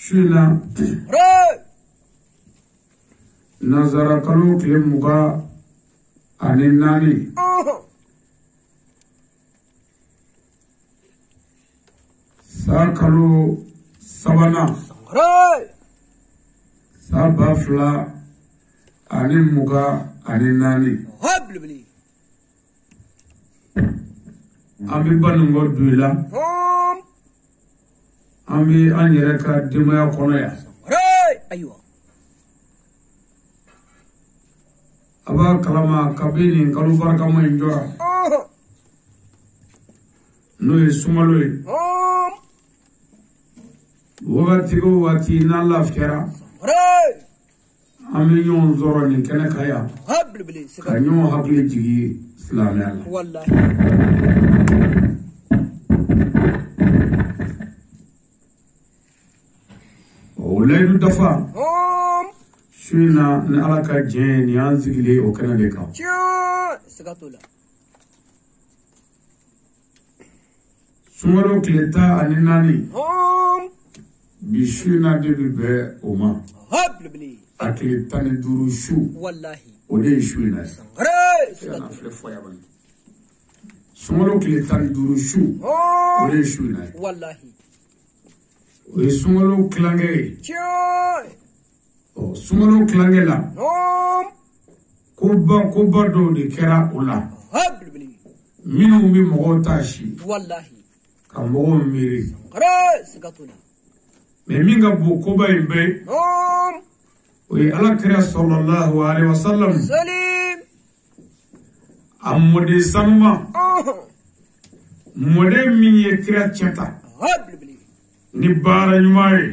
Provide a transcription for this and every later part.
Shuna Nazara Kalu Klimuga Aninani Sakalu Savana Sabafla Animuga Aninani Ami Banungo Duila Ami Anyereka Dimaya Konoya Aba Kalama Kabini Kalubar Kama Injora Nui Sumalui Watigo Wati Nala Fiera Ami Yon Zoroni Kenekaya Kanyo Habli Jigi Slamel Olay Dafa Shuna Nalaka Jen Yanzigli or Canadica Sumaro Kleta Aninani Bishuna de Bibe Oma Aklitani Duru Shu Ode Shuna Sumaro Kleta Duru Shu Ode Shuna Sumaro Clange Sumaro Clangela Kuba do de Kera Ola Minu mi Mogotashi Kamo Miri Meminga Bukuba Imbe We Alakira Sallallahu Alaihi Wasallam Amode Sanuma Mode Minye Kira Chata Nibara Nyumai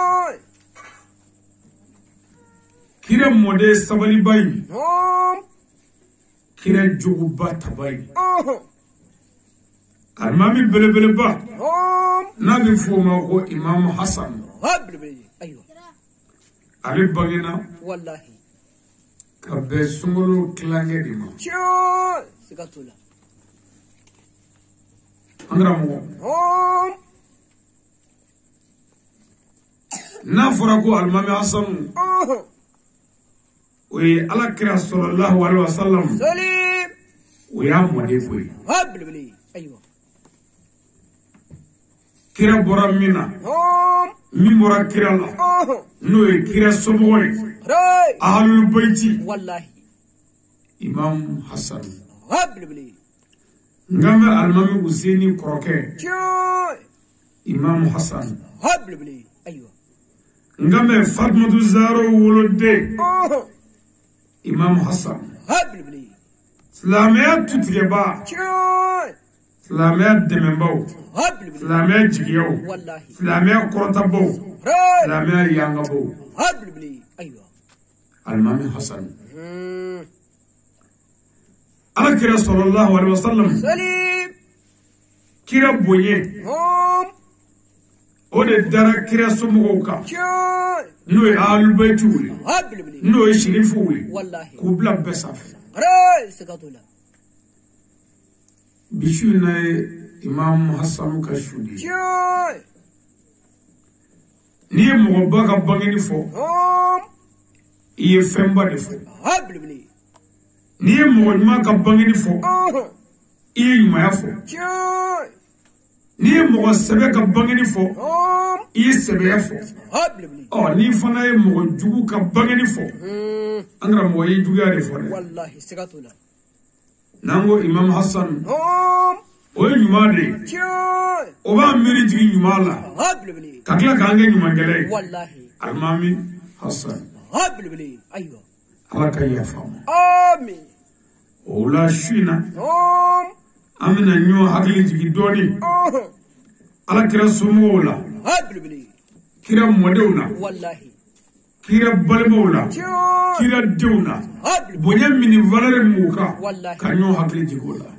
Kira Mode Sabali Bay Kira Juguba Tabai Almami Belebeleba Nabi Fuma ko Imam Hassan Ali Bagina Wallahi Kabe Sumulu Klangedima Sigatula Andramo Nafuraku Almami Hassan We Alakira Sallallahu Alaihi Wasallam Salim We am Wadifui Aywa Kira Boramina Mimora Kirala No Kira Somoy Ahlul Bayti Wallahi Imam Hassan Ngame Almami Husseini Kroke Imam Hassan Aywa Ngame Fatmatu Zaro Wolode Imam Hassan Slamea Tutigeba Slamea Demembao Slamea Jigio Slamea Korotabo Slamea Yangabo Almami Hassan Alakira Sallallahu Alaihi Wasallam Kira Boye Ode Dara Kira Somoka No Ahlul Bayt No Shirifu Kubla Besaf Bishuna Imam Hassan Kashudi Ni Mobaga Bangini for Ye Femba de Fo Ni Maka Bangini for Ye Mayafo Ni Moga Sebeka Bangini for Ye Sebefo Oh, Ni Fana Moga Juka Bangini for Angra Moy Juga for Wallahi Sigatula Nango Imam Hassan Oye Numade Oba Miriji Numala Kakla Kange Numangele Wallahi Almami Hassan Aywa Alakaya Fama Amin Ola Shina Amina Nyo Hagli Jigidoni Alakira Sumola Kira Modona Wallahi Kira Balmola Kira Duna Bonya Mini Valere Muka Kanyo Hagli Jigola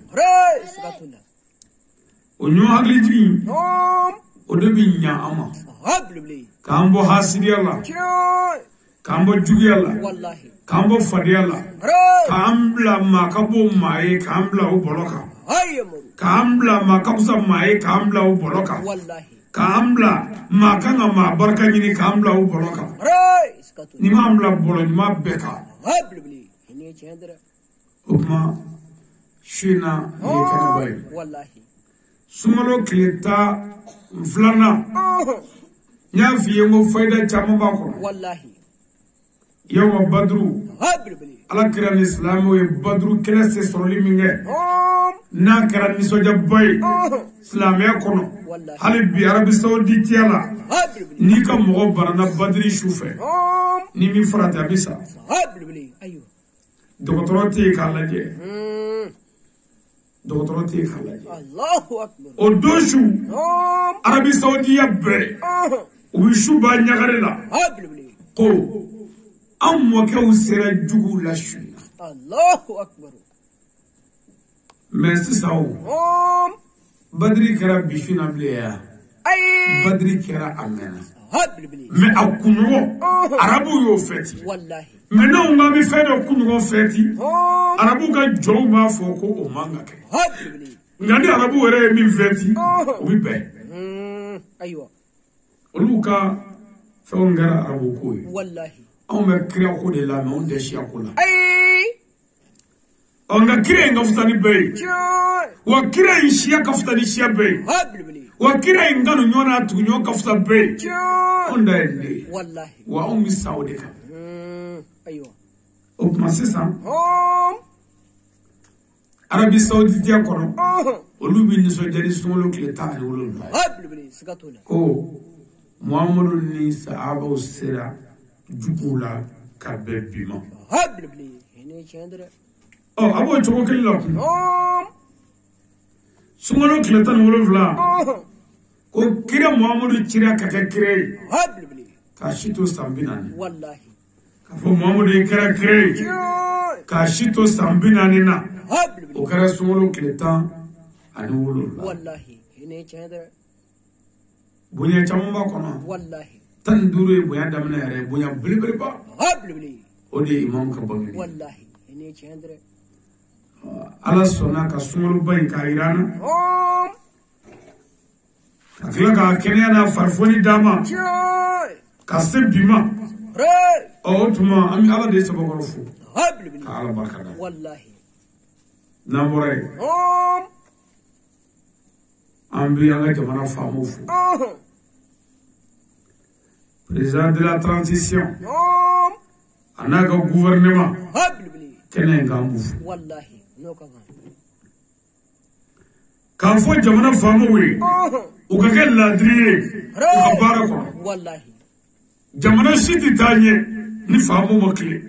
Onyo Hagli Jigi Odebi Nya Ama Kambo Hasidiala Kambo Jugiala Kambo Fadiala Kambla Makabo Mae Kambla Uboloka Kambla Makabza Mae Kambla Uboloka كاملا ما كان ما بركة ني كاملا وبركة نما أملا بولو نما بكا هني جندرة أما شينا يكنا باي والله سمالو كليتا فلانا نيا في يوم فايدة جامو باكو والله يوم بدرو على كران الإسلام وبدرو كلا سيسولي منه نا كران نسوجا باي إسلام يكونو هل بيعرب السعودية تيالا نيكا مغو برنا بدري شوفه نيمي فراتا بيسا أيوه دكتوراتي كالاجي دكتوراتي كالاجي الله أكبر ودوشو عربي السعودية بي وبيشو بانيا غريلا قو أم وكو سيرا جوغو لاشونا الله أكبر ميسي ساو بدري كرا بيشونا بليا بدري كرا أمنا مي أكونو عربو يو فتي والله منا وما مي فيدا أكونو فتي عربو كان جو ما فوكو أمانغا كي ngani arabu were mi veti obi be ايوه oluka fongara arabu ko والله on me kria ko de la me on de shia ko la اي on ga kria ngafutani be wa kria shia kafutani shia be wa kria ngano nyona tu nyo kafuta be on da ne والله wa on mi saudeka ايوه o ma sesa Arabie Saoudite ya kono olubi ni so jari sumolo kleta ni wolonda ko Muhammadu ni sahaba usira jukula kabe bima oh abo choko kello sumolo kleta ni wolonda ko kire Muhammadu chira kaka kire ka shito sambinani wallahi ka fo Muhammadu kire ka shito sambinani na وكان سمولو كليتان أنا ولولا والله هني كهذا بنيا تامبا كنا والله تندوري بنيا دمنا يرى بنيا بلي با بلي ودي إمام كباني والله هني كهذا على سونا كسمولو باين كايرانا كلا كأني أنا فرفوني داما كسب بيما أو تما أمي على ديس بقرفو كعلى بركة والله ناموري أمبي أنا كمان فاموفو président de la transition أنا كgouvernement كنا نعموفو والله نو كمان كافو جمانا فاموي وكأن لادري وكباركو والله جمانا شيء تاني نفهمو مكلي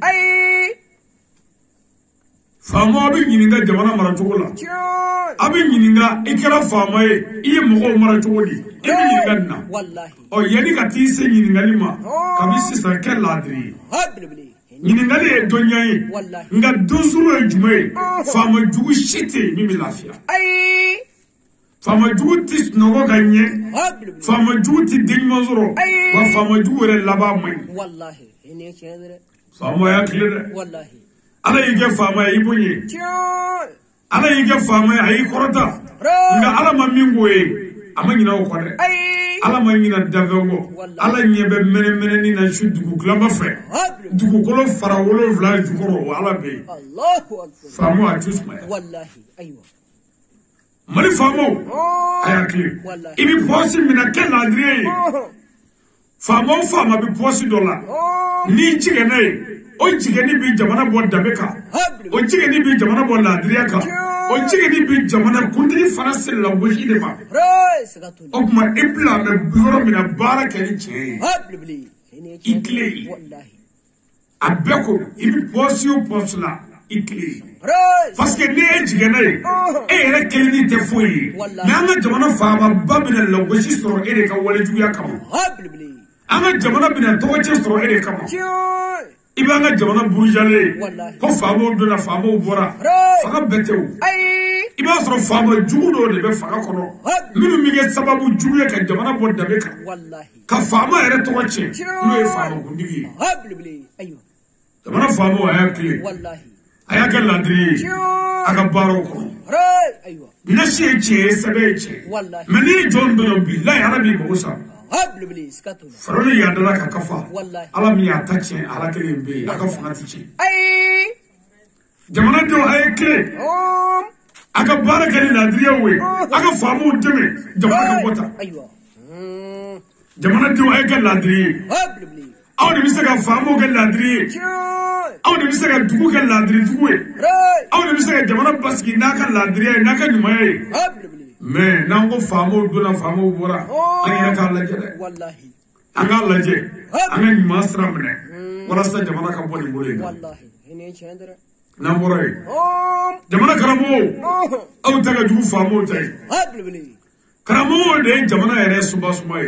فامو أبي ينينغا جمانا مراتولا أبي ينينغا إكرا فاماي إيه مغو مراتولي إيه ينينغا والله أو يعني كتيسي ينينغا لما كميسي سركال لادري ينينغا لي الدنيا نغا دوزرو الجمعي فامو جو شيتي ميمي لافيا فامو جو تيس نغو غانيه فامو جو تي دين مزرو وفامو جو وري لابا مي والله هني كهذا فامو يا كلير والله ala yige fama yi bunye ala yige fama yi korota nga ala ma mingoye amanyina ko de ala ma nyina davengo ala nyebe mene ni na shudugu glamba fe dugu kolo fara wolo village dugoro ala be Allahu akbar famo atusma wallahi aywa mali famo ayakli ibi posi mina kella adrie famo bi posi dollar ni chigene o jigeni bi jamana bo dabeka o jigeni bi jamana bo ladriya ka o jigeni bi jamana kundi farase la boji de ma o kuma ibla me biro mina baraka ni che ikle wallahi abeko ibi posio posla ikle parce que ne jigena e era kelini te foyi nanga jamana fama babina la boji soro ere ka wale juya kama anga jamana bina toche soro ere kama ibanga jamana burujale ko famo do na famo bora faga betew iba soro famo jugu do de be faga kono minu mige sababu jugu ka jamana bo dabe ka wallahi ka famo ere to wache no e famo gundigi ayo jamana famo ayakle wallahi ayaka ladri aka baro ko ايوه نشي تشي سبيتشي والله مني جون بن بالله عربي بوسا هبل بليس كاتولا فروني يادلا كفا والله على مي اتاتشي على كلين بي aka فاتشي اي jamana do ay kle aka baraka ni ladriya we aka famu deme jamana ka bota ايوه jamana do ay ka ladri هبل بليس aw de bisaka famu ka ladri aw de bisaka dugu ka ladri dugu we aw de bisaka jamana baski naka ladriya naka nyumaye هبل بليس mais nango famu do na famu bora ani ka laje de والله anga laje anga nyumasra mene wala sa jamana ka boli boli والله هنا شندره namboray jamana karamo aw taga dugu famu tay هبل بليس karamo de jamana yere suba sumaye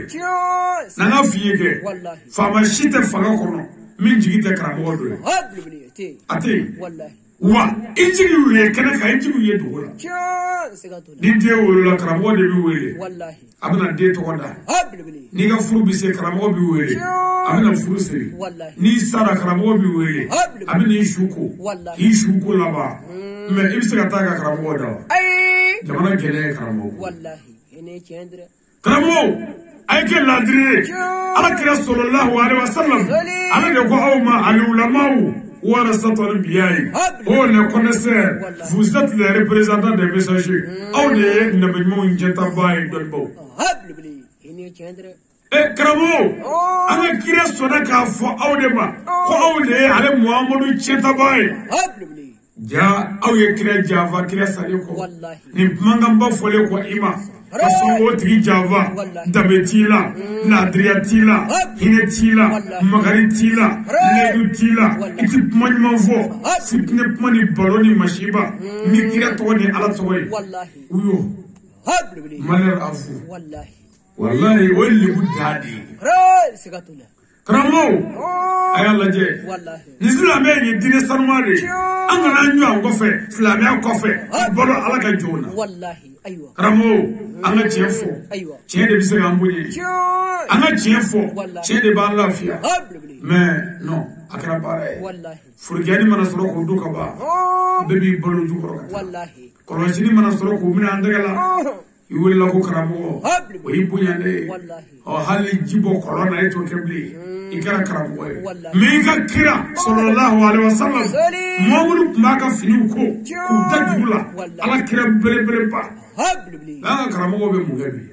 nanga fiye ke والله fama shite faga kono min jigite karamo do هبل بليس تي ate والله wa injigi wiye kana ka injigi wiye do la سكاتولا ni de wolo la karamo de bi wele والله abna de to wada هبل بليس ni ga furu bi se karamo bi wele abna furu se والله ni sara karamo bi wele abna ishuko والله ishuko la ba me ibse ka ta ka karamo da اي jamana gele karamo والله هنا شندره karamo ay ke ladri ala kira sallallahu alaihi wasallam ala de ko awma al ulama ورثة الأنبياء أو les connaisseurs vous êtes les représentants des messagers أو les نبيمون جتاباي دلبو هبل بليس هنا شندره كرامو أنا كيرا سونا كافو أو دما أو لي على محمد جتاباي هبل بليس جا أو يكيرا جافا كيرا ساليكو والله نبمانغام بفوليكو إما Kasongo tigi Java, Dabetila, Ladriatila, Hinetila, Magaritila, Ledutila, iti manimavo, sipne mani baloni mashiba, mikira toni alatoi. والله Uyo, هبل بليس maler afu. والله Wallahi, wali budadi. سكاتولا Kramo, ayalaje. والله Islamé ni dine sanmari. Angana nyu angofe, Islamé angofe, bolo alaka jona. والله ايوه Kramo, anga chefo. ايوه Tiens de bisera ambunye. Anga chefo. Tiens de ban lafia. هبل بليس Mais non, akara pareil. والله Furgani mana soro ko duka ba. Baby bolo jukoro kata. والله Kolojini mana soro ko mina andagala. Iwela ko karamo. هبل O ibunya ne. والله O hali jibo corona eto kebli. Ikara karamo. والله Mega kira sallallahu alaihi wasallam. Muhammadu maka fini ko. Ku dajula. Ala kira bele bele ba. هبل بليس Anga karamo be mugabe.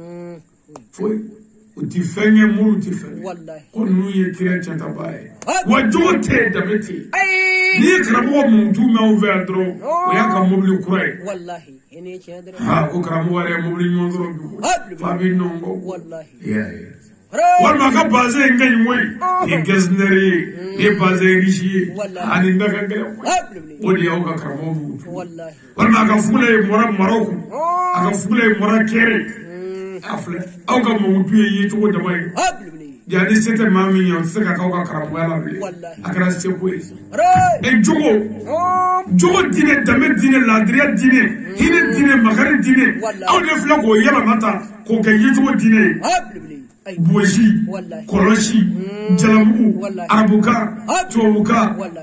Foi. Uti fenye muru ti fenye. والله Onu ye kira chata bae. Wajote dameti. اي Ni karamo muntu ma ouvert dro. Oya ka mobili kurai. والله هنا شندره Ha ko karamo wale mobili nyondro du. Fabi nongo. والله Yeah. Walma ka baze ngai moy. Ni gesneri, ni baze rishi. Ani ndaka ngere. هبل بليس Odi au ka karamo muntu. والله Walma ka fule mora Maroko. Aka fule mora Kere. Afle. Au ka muntu ye to da mai. هبل بليس Yani sete mami ya seka ka ka karamo yala bi. Akara se ko. E jogo dine dame dine ladriya dine hine dine makari dine aw ne fila ko yala mata ko kɛ yecogo dine هبل بليس ايوه bosi والله kɔlɔsi jalamugu arabuka tubabuka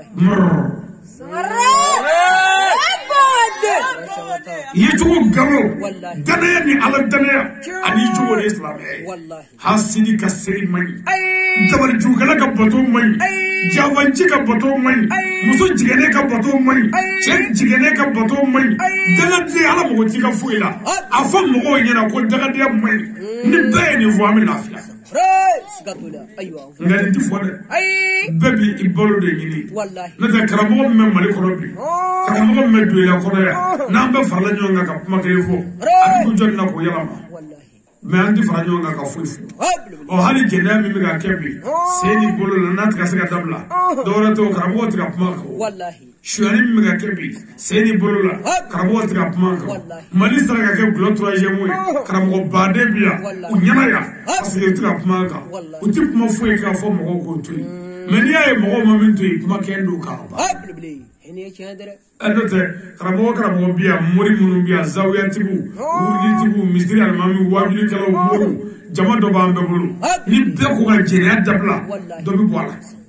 yecogo galo danaya ni ala danaya ani jogo de silamɛya ye والله hasidi ka seri man ɲi dabali jugukɛla ka bato man ɲi jafanci ka bato man ɲi muso jigɛnɛ ka bato man ɲi cɛ jigɛnɛ ka bato man ɲi dagadenya ala mɔgɔ t'i ka foyi la a fɔ mɔgɔw ɲɛna ko dagadenya man ɲi ni bɛɛ ye nin fɔ an bɛ lafiya سكاتولا ايوه nka nin ti fɔ dɛ اي bɛɛ b'i i balo de ɲini والله n'o tɛ karamɔgɔ min bɛ mali kɔnɔ bi karamɔgɔ min bɛ doyila kɔnɔ yan n'an bɛɛ farala ɲɔgɔn kan ka kuma kelen fɔ a dugu jɔnni na k'o yɛlɛma والله mais an ti fara ɲɔgɔn kan ka foyi fɔ هبل بليس o hali jɛnɛya min bɛ ka kɛ bi sen ni bolo la n'a tɛ ka se ka dabila dɔwɛrɛ tɛ o karamɔgɔ tɛ ka kuma kan والله suyani min bɛ ka kɛ bi sen ni bolo la karamɔgɔ tɛ ka kuma kan mali sera ka kɛ gulɔ troisième ye karamɔgɔ baden bi yan u ɲɛna yan parce que u tɛ ka kuma kan u tɛ kuma foyi k'a fɔ mɔgɔw k'o to yen mais n'i y'a ye mɔgɔw ma min to yen kuma kɛ don kan هبل بليس هنا شندره n'o tɛ karamɔgɔ bi yan mori minnu bi yan zawiyatigiw wurilitigiw misiri alimami wajulikɛlaw moriw jama dɔ b'an bɛɛ bolo ni bɛɛ ko ka jɛnɛya dabila dɔ bɛ bɔ a la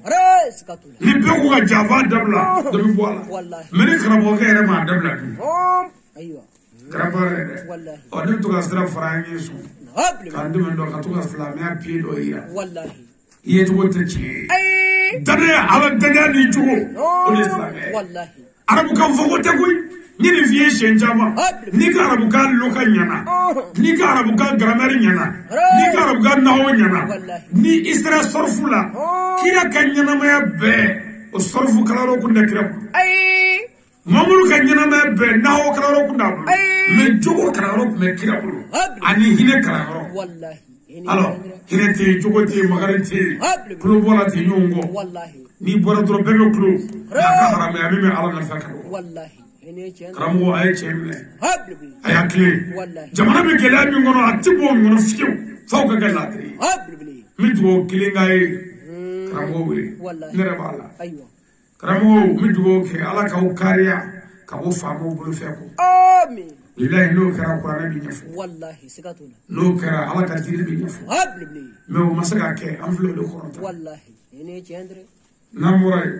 ni bɛɛ ko ka jafa dabila dɔ bɛ bɔ a la mɛ ni karamɔgɔkɛ yɛrɛ m'a dabila dun karamɔgɔ yɛrɛ ɔ ne bɛ to ka sira fara an ye sɔn k'an dɛmɛ dɔ ka to ka silamɛya pied dɔ yira i ye cogo tɛ tiɲɛ ye danaya ala danaya ni cogo o de ye silamɛya arabukan fɔ ko tɛ koyi ni nin f'i ye siɲɛ caman n'i ka arabukan loka ɲɛna n'i ka arabukan grammaire ɲɛna n'i ka arabukan nahawu ɲɛna ni i sera sɔrɔfu la kira ka ɲɛnamaya bɛɛ o sɔrɔfu kalanyɔrɔ kun tɛ kira bolo mamuru ka ɲɛnamaya bɛɛ nahawu kalanyɔrɔ kun t'a bolo mɛ jogo kalanyɔrɔ kun bɛ kira bolo ani hinɛ kalanyɔrɔ alors hinɛ tɛ yen jogo tɛ yen makari tɛ yen tulo bɔra tɛ ɲɔgɔn kɔ n'i bɔra dɔrɔn bɛɛ bɛ tulo a ka haramaya min bɛ ala nafa kan karamɔgɔ a ye cɛ minɛ a y'a tilen jamana bɛ gɛlɛya min kɔnɔ a tɛ bɔ o kɔnɔ fiyewu f'aw ka kɛ laadiri ye n bɛ dugawu kelen k'a ye karamɔgɔw ye ne yɛrɛ b'a la karamɔgɔw n bɛ dugawu kɛ ala k'aw kariya ka bɔ faamaw bolo fɛ ko bilahi n'o kɛra kuranɛ bɛ ɲɛfɔ n'o kɛra ala ka diri bɛ ɲɛfɔ mɛ o ma se ka kɛ an filɛ o de kɔrɔ tan n'an bɔra yen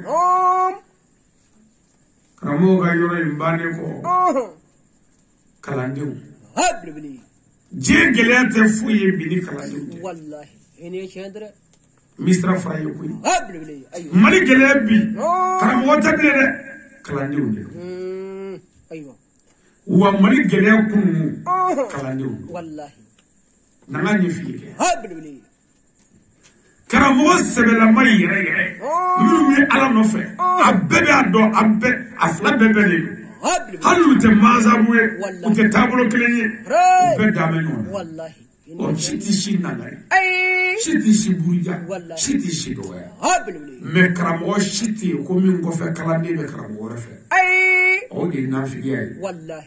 karamɔgɔ ka yɔrɔ in bannen kɔ kalandenw diɲɛ gɛlɛya tɛ foyi ye bi ni kalandenw tɛ misira fara ye koyi mali gɛlɛya bi karamɔgɔ tɛ bilen dɛ kalandenw de don wa mali gɛlɛya kunun kalandenw n'an ka ɲɛf'i ye kɛ karamɔgɔ sɛbɛlama yɛrɛ yɛrɛ minnu ye ala nɔfɛ a bɛɛ b'a dɔn a fila bɛɛ bɛ de don hali u tɛ mansabu ye u tɛ taabolo kelen ye u bɛɛ dan bɛ ɲɔgɔn na ɔ si tɛ si nana ye si tɛ si buruja si tɛ si dɔgɔya mɛ karamɔgɔ si tɛ yen ko min kɔfɛ kalanden bɛ karamɔgɔ wɛrɛ fɛ o de ye nafigiya ye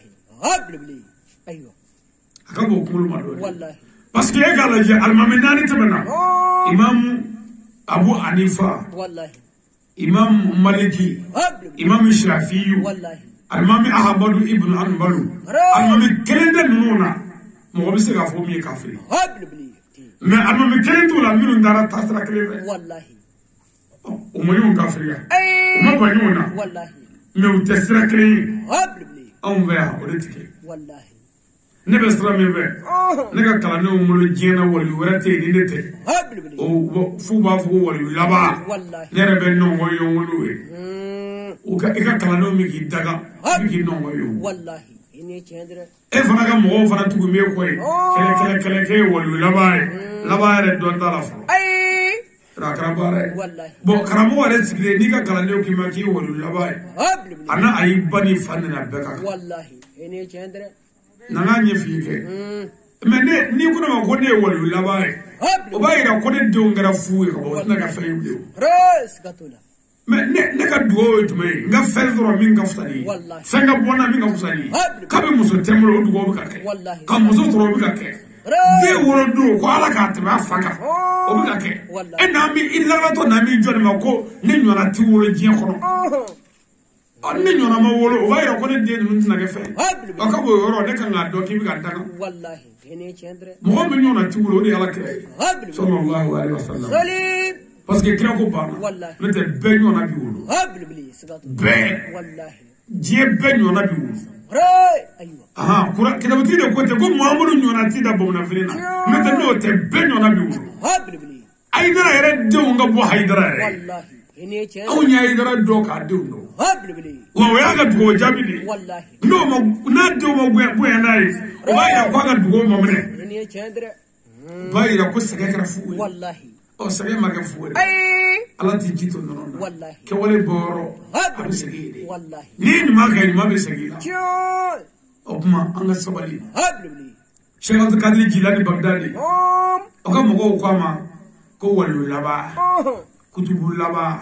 a ka bɔ kunkolo ma dɔɔnin parce que e k'a lajɛ alimami naani tɛmɛna imam abu hanifa imam maliki imam shafiyu alimami ahamadu ibn anbalu alimami kelen tɛ ninnu na mɔgɔ bɛ se k'a fɔ min ye kafiri mɛ alimami kelen t'u la minnu taara taasira kelen fɛ o ma ɲɔgɔn kafiriya o ma ban ɲɔgɔn na mɛ u tɛ sira kelen ye anw fɛ yan o de tɛ kɛ ne bɛ sira min fɛ ne ka kalandenw bolo diɲɛ na wali wɛrɛ tɛ yen ni ne tɛ f'u b'a fɔ ko wali laban ne yɛrɛ bɛ nɔngɔ ye wolo ye i ka kalandenw bɛ k'i daga bɛ k'i nɔngɔ ye e fana ka mɔgɔw fana tugu bɛ kɔ ye kɛlɛ kɛ ye wali laban ye laban yɛrɛ dɔn t'a la fɔlɔ a kɛra baara ye bon karamɔgɔ yɛrɛ sigilen n'i ka kalandenw k'i ma k'i ye wali laban ye a n'a a y'i ba ni fa nana bɛɛ ka kan nana ɲɛ f'i kɛ mɛ n'i ko ne ma ko ne ye wali laban ye o b'a yira ko ne denw kɛra fu ye ka bɔ o tɛna ka fɛn ye bilen mɛ ne ka dugawu ye jumɛn ye n ka fɛn sɔrɔ min ka fisa ni ye fɛn ka bɔ n na min ka fisa ni ye kabi muso tɛ n bolo o dugawu bɛ ka kɛ ka muso sɔrɔ o bɛ ka kɛ den wolo don ko ala k'a tɛmɛ a fa kan o bɛ ka kɛ e n'an bi i lalatɔ n'an b'i jɔ de ma ko ne ɲɔgɔnna tɛ wolo diɲɛ kɔnɔ ne ɲɔgɔnna ma wolo o b'a yira ko ne den ninnu tɛna kɛ fɛn a ka bɔ o yɔrɔ ne kan k'a dɔn k'i bɛ ka daga mɔgɔ min ɲɔgɔnna tɛ wolo o de ye ala kira ye sallallahu alaihi wasallam parce que kira ko banna ne tɛ bɛɛ ɲɔgɔnna bi wolo bɛɛ diɲɛ bɛɛ ɲɔgɔnna bi wolo kitabutigi de ko ten ko muhamadu ɲɔgɔnna ti da bamananfini na n'o tɛ n'o tɛ bɛɛ ɲɔgɔnna bi wolo hayidara yɛrɛ denw ka bɔ hayidara yɛrɛ anw ye hayidara dɔn k'a denw dɔn wa o y'a ka dugawu jaabi de ye n'a denw ma bonya n'a ye o b'a yira k'a ka dugawu ma minɛ o b'a yira ko sɛgɛ kɛra fu ye ɔ sɛgɛ ma kɛ fu ye ala t'i ji to nɔnɔ na kɛwale bɔyɔrɔ a bɛ segin ye de n'i ye ɲuman kɛ ɲuman bɛ segin i la o kuma an ka sabali Cheikh Abdul Kadir Jilani Bagdadi o ka mɔgɔw ko a ma ko waliyu laban kutubu laban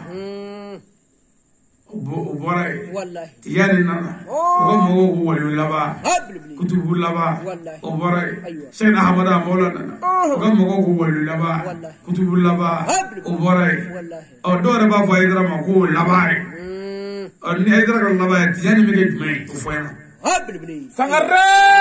o bɔra yen tiyani nana o ka mɔgɔw ko waliyu laban kutubu laban o bɔra yen Cheikh Ahmadu Amawla nana o ka mɔgɔw ko waliyu laban kutubu laban o bɔra yen ɔ dɔw yɛrɛ b'a fɔ Hayidara ma ko laban ye ɔ ni Hayidara ka laban ye tiyani bɛ kɛ jumɛn ye o fɔ n ɲɛna Habibli. Sangare.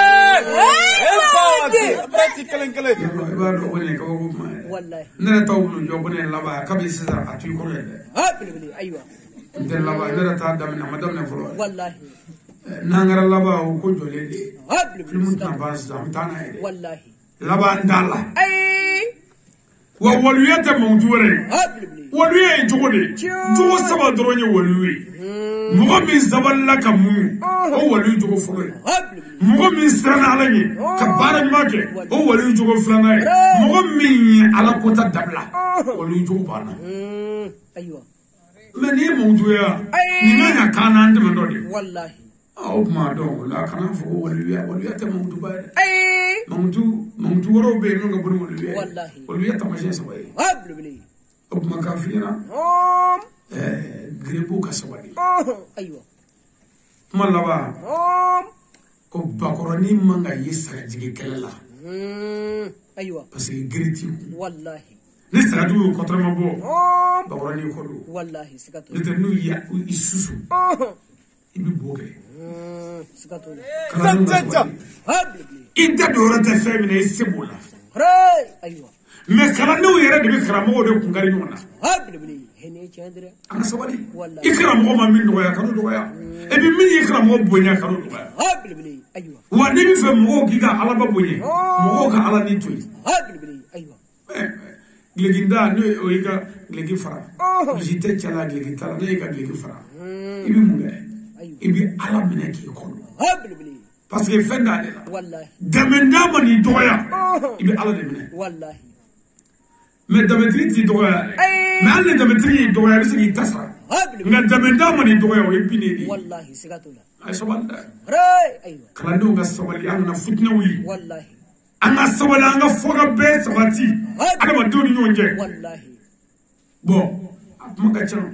Practical kale. Ibado woni ko ko ma. Wallahi. Ne tawlu yo bone laba kabi sisa atu ko le. Habibli aywa. Den laba ne ta dam na madam ne folo. Wallahi. Nangara laba ko jole de. Habibli. Mun ta bas dam tana ide. Wallahi. Laba ndala. Ay. Wa waluyata mawduure. Habibli. Waluye jogode. Jogo saba doronye waluye. Mugo min zaballa ka mun. O waluye jogo folo. Habibli. Mugo min sirana ala ye ka baara ɲuman kɛ o wali jogo filanan ye mɔgɔ min ye ala kota dabila wali jogo banna aywa mais ni mawduya ni na ka kan an dɛmɛ dɔ de wallahi o kuma dɔn la kana fɔ waliya tɛ mawduba ye mawdu wɛrɛw bɛ yen min ka bon ni waliya taamasiyɛn saba ye o kuma k'a f'i ɲɛna giribu ka sabali aywa kuma laban ko bakɔrɔni man ka ye sagajigi kɛlɛ la aywa parce que giriti wallahi ni sagaju y'o kɔtɔrɔma bɔ bakɔrɔni ko don wallahi sikato n'o tɛ n'u y'i i susu i bɛ bo kɛ sikato i da don yɔrɔ tɛ fɛn min na i se b'o la aywa mais kalandenw yɛrɛ de bɛ karamɔgɔw de kunkari ɲɔgɔn na an ka sabali i karamɔgɔ ma min dɔgɔya k'o dɔgɔya et puis min y'i karamɔgɔ bonya k'o dɔgɔya wa n'i bɛ fɛ mɔgɔw k'i ka alaba bonya mɔgɔw ka ala ni to yen gileginda ne o y'i ka gilegi fara gilegi tɛ cɛ la gilegi t'a la ne y'i ka gilegi fara i bɛ mun kɛ i bɛ ala minɛ k'i kɔnɔ parce que fɛn t'ale la dɛmɛ d'a ma n'i dɔgɔya i bɛ ala de minɛ mais damatigi t'i dɔgɔya mais hali ni damatigi y'i dɔgɔya i bɛ se k'i ta sara nka dɛmɛ d'a ma n'i dɔgɔya o ye bin de ye a ye sabali dɛ kalandenw ka sabali an kana fitinɛ wuli an ka sabali an ka fɔka bɛɛ sabati adamadenw ni ɲɔgɔn cɛ bon a kuma ka ca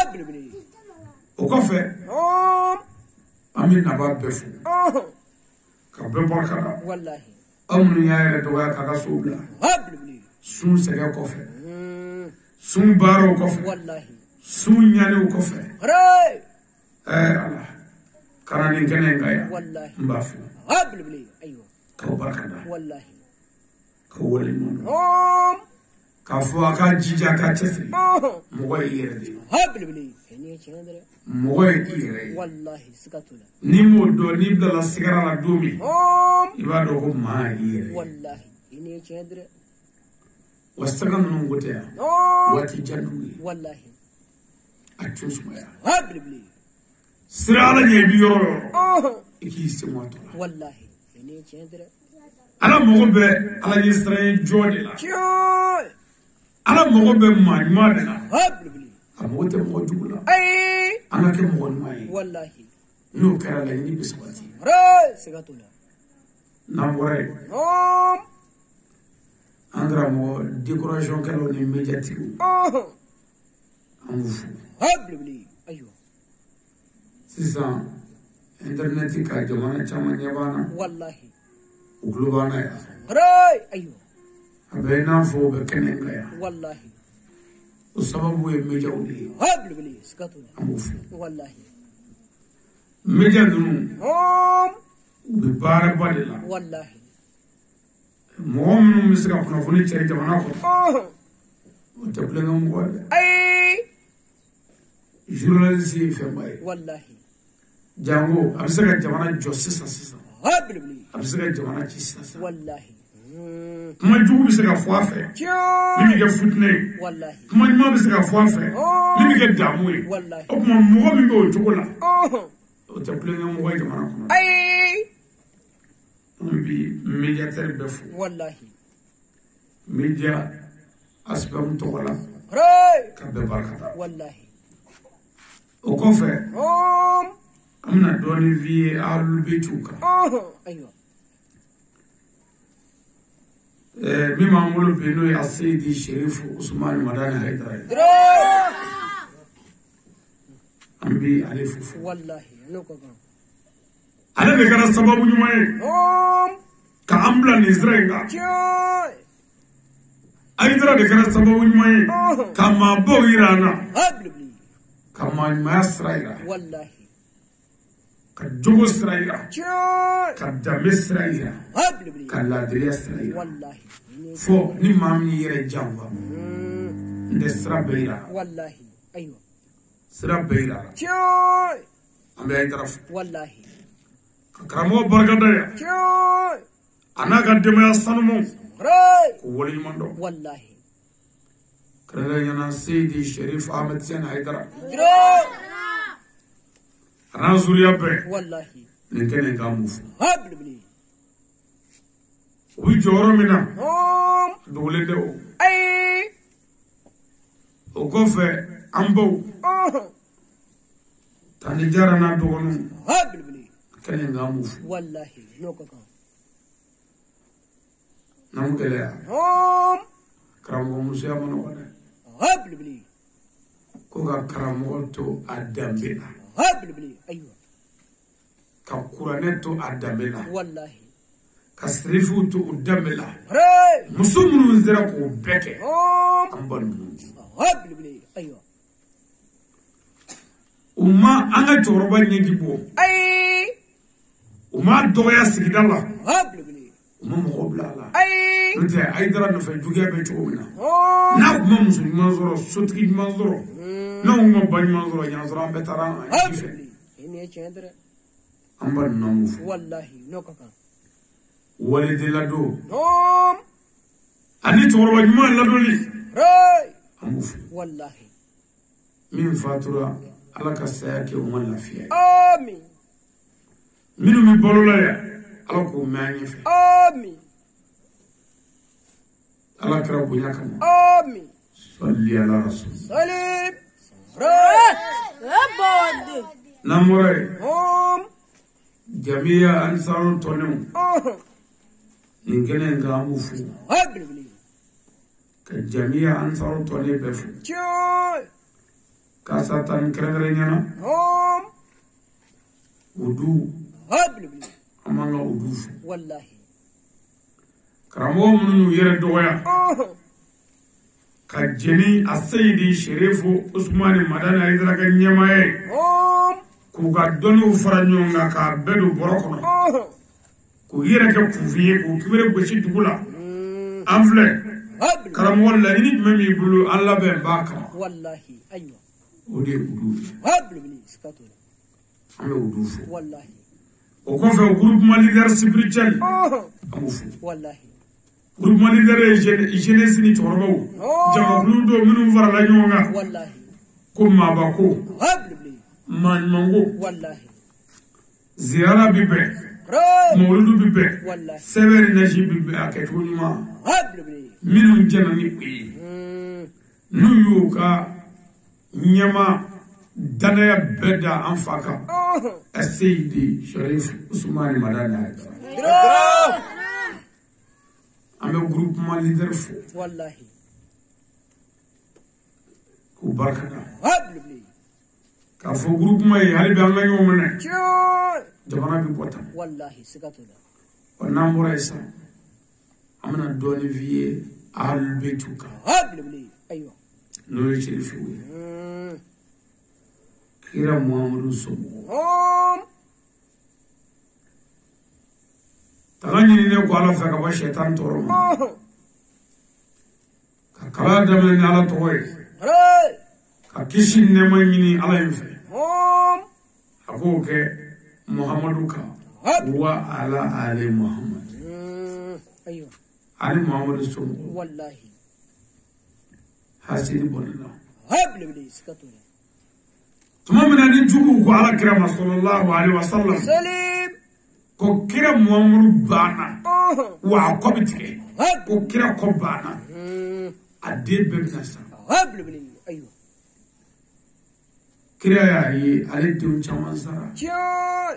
o kɔfɛ an bɛ naba bɛɛ fo ka bɛɛ barika da aw minnu y'a yɛrɛ dɔgɔya k'a ka sow bila sun sɛgɛ kɔfɛ sun baaraw kɔfɛ sun ɲaniw kɔfɛ ala kana nin kɛnɛ in ka yan n b'a fo k'aw barika da k'aw wale ɲuman dɔn k'a fɔ a ka jija a ka cɛsiri mɔgɔ ye i yɛrɛ de ye mɔgɔ ye i yɛrɛ ye n'i m'o dɔn n'i bilala sigara la don min i b'a dɔn ko maa y'i yɛrɛ ye wa saga ninnu ko tɛ yan waati jan d'u ye a t'o sumaya sira ala ɲɛ i bi yɔrɔ yɔrɔ i k'i sen wa tɔ la ala mago bɛ ala ɲɛ sira ye jɔ de la ala mago bɛ maa ɲuman de la a mago tɛ mɔgɔ jugu la an ka kɛ mɔgɔ ɲuman ye n'o kɛra laɲini bɛ sabati n'an bɔra yen an karamɔgɔ décoration kɛlaw ni médiatigiw an b'u fo sisan internet ka jamana caman ɲɛ b'an na u tulo b'an na yan a bɛ i n'a fɔ u bɛ kɛnɛ in kan yan o sababu ye médiaw de ye an b'u fo média ninnu u bɛ baaraba de la mɔgɔ minnu bɛ se ka kunnafoni cari jamana kɔnɔ o tɛ kulonkɛ mɔgɔ ye dɛ journaliste ye fɛnba ye jango a bɛ se ka jamana jɔ sisan a bɛ se ka jamana ci sisan kuma jugu bɛ se ka fɔ a fɛ min bɛ kɛ fitinɛ ye kuma ɲuman bɛ se ka fɔ a fɛ min bɛ kɛ damu ye o tuma mɔgɔ min bɛ o cogo la o tɛ kulonkɛ mɔgɔ ye jamana kɔnɔ bi médiateur bɛ fo média asbam tɔgɔ la ka bɛɛ barika da o kɔfɛ an bɛna dɔɔnin f'i ye ahlul beitiw kan min b'an bolo bi n'o ye aseyidi sherifu usumani madani hayidara ye an bɛ ale fo ale de kɛra sababu ɲuman ye ka an bila nin sira in kan hayidara de kɛra sababu ɲuman ye ka maabaw yira an na ka maa ɲumanya sira yira كجوجو سرايا كدام سرايا كالادريا سرايا والله فو نمامي يرجعوا نسرا بيرا والله أيوة سرا بيرا أمي أيدرف والله كرامو برغدايا أنا قدم يا سنمو ولي مندو والله كرنا سيدي شريف أحمد سين هيدرا أنا زوريا بي والله نكني كاموف هبل بلي ويجورو منا دولة دو أي وكوفة أمبو تاني جارنا دونو هبل بلي كني كاموف والله نوكا نمكليا كرامو مسيا منوانا هبل بلي كوكا كرامو تو أدمبنا هبل بلي أيوة كقرانتو أدمبنا والله كسريفو تو أدمبنا هاي مسلم نزرقو بكي أمبن هبل بلي أيوة وما أنا جوربا نجيبو أي وما دويا سيدالله هبل بلي وما مقبلا لا أي نتي أيدرا نفع جوجا بيتومنا ناو ما مسلم منظره سوتكي منظره ناو ما بني منظره ينظران بتران هبل بلي إني أشهد أمبن نموف والله نوكا ولد لدو أني جوربا جمان لدو لي راي أموف والله من فاتورة على كساكي ومن لفيا آمين منو من بولولا على كو ماني في آمين على كرابو ياكم آمين صلي على رسول سليم راي أبود نموري جميع أنصار تونيم نكنا نعموفو هبل بلي كجميع أنصار توني بفو جاي كاساتان كرنغرينينا ودو هبل بلي أمانا ودوفو والله كرامو منو يردويا كجني السيدي شريفو عثمان مدانا إدراك نيماي كوغا دونو فرانيونغا كابدو بروكونو كو يرك كوفيه كو كبير بشي دغلا انفله كرام ولا نيت ميمي بلو الله بن باكا والله ايوه ودي ودو هبل بلي سكاتو امي ودو والله وكون في جروب ماليدر سبريتشال اموفو والله جروب ماليدر جينيس ني توربو جامو دو منو فرلا نيونغا والله كوما باكو هبل بلي man mango والله زيارة بيبي مولود بيبي والله سبر نجي بيبي أكتوني ما هبل بلي منو جنني بي نيوكا نيما دنيا بدا أنفاكا السيدي شريف عثمان مدانا أنا جروب ما ليدر فو والله كوباركنا هبل بلي كافو جروب ما يهالي بيعمل يومنا جاي جبنا بيبوتا والله سكاتو ونامورا إسا أمنا دوني فيه أهل بيتوكا هبل بلي أيوة نوري شريفي كيرا محمد صبو تغني نيكو على فكرة شيطان تورم كلا دمني على توي كيشي نمانيني على ينفي أقولك محمدوكا هو على آل محمد أيوة آل محمد صبو والله حسيني بولنا هبل بلي سكاتو ثم من أن يجوكو على كرام صلى الله عليه وسلم سليم كو كرام محمد بانا وعقبتك كو كرام كوبانا أديب بمناسا هبل بلي أيوة كراي على دون جمان سرا جاي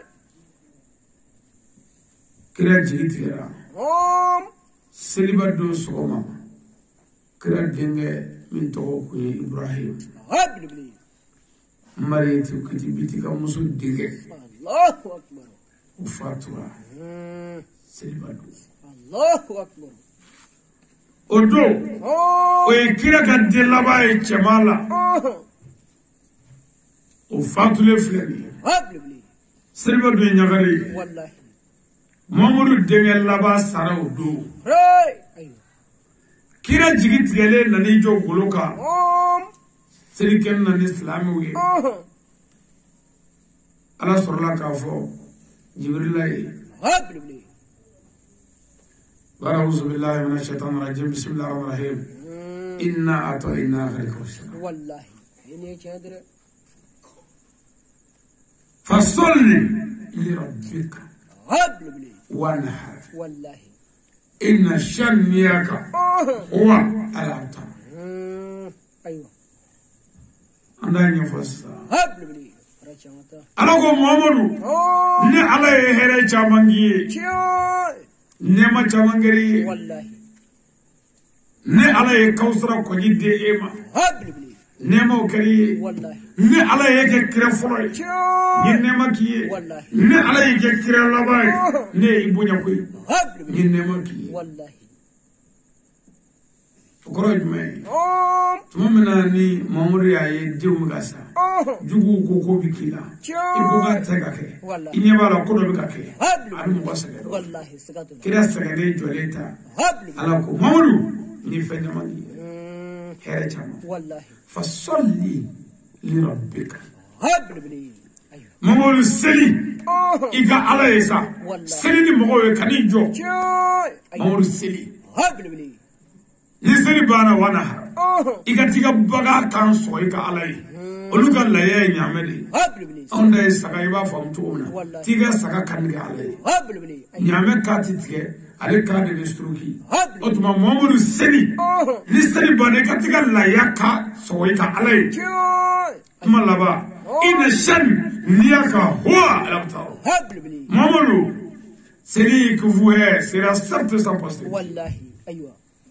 كرا جيتيرا سليبا دو سوما كرا دينغ من توكو إبراهيم هبل بلي مريتو كتبتي كمسو دينغ الله أكبر وفاتوا سليبا دو الله أكبر Odo, oye kan delaba e chamala. O fatule fleni. هبل بلي Silva do nyagari wallahi Mamadou dengel laba saraw do ayo kira jigit gele nani jo goloka selikem nani islami wi ala sorla ka fo jibril ay habli أعوذ بالله من الشيطان الرجيم بسم الله الرحمن الرحيم إنا أعطيناك الكوثر والله هني كادر فصل لربك وانحر والله إن شانئك هو الأبتر أيوه أنا نفسر habli أنا أقول محمد ني على هيرة جامعي نما جامعي والله ني على كوثر كوجد إيما habli نما كري والله ني على هيك كرفلوي ني نما كي والله ني على هيك كرلاباي ني يبونيا كوي habli ني نما كي والله كروج ماي تمامنا ني ماموري أي ديو مغاسا جوجو كوكو بكيلا إبوغا تكاكي إني بالا كودو بكاكي أنا مغاسا والله سكاتو كده سكادي جوليتا habli على كو مامورو ني فنجماني هيرة جامع والله فصلي لربك habli أيوه مامورو سلي إيجا على إيسا سلي نمغوي كني جو مامورو سلي habli nisiri bana wana iga tiga baga kan so iga alai oluga laye nyamedi habli onda saka iba fam tuuna tiga saka kan ga alai habli nyame kati tige ale ka de struki habli otuma momudu seni nisiri bana ka tiga laye ka so iga alai malaba ina shan niyaka huwa alabtar habli momudu seni que vous êtes sera certes sans poster wallahi أيوه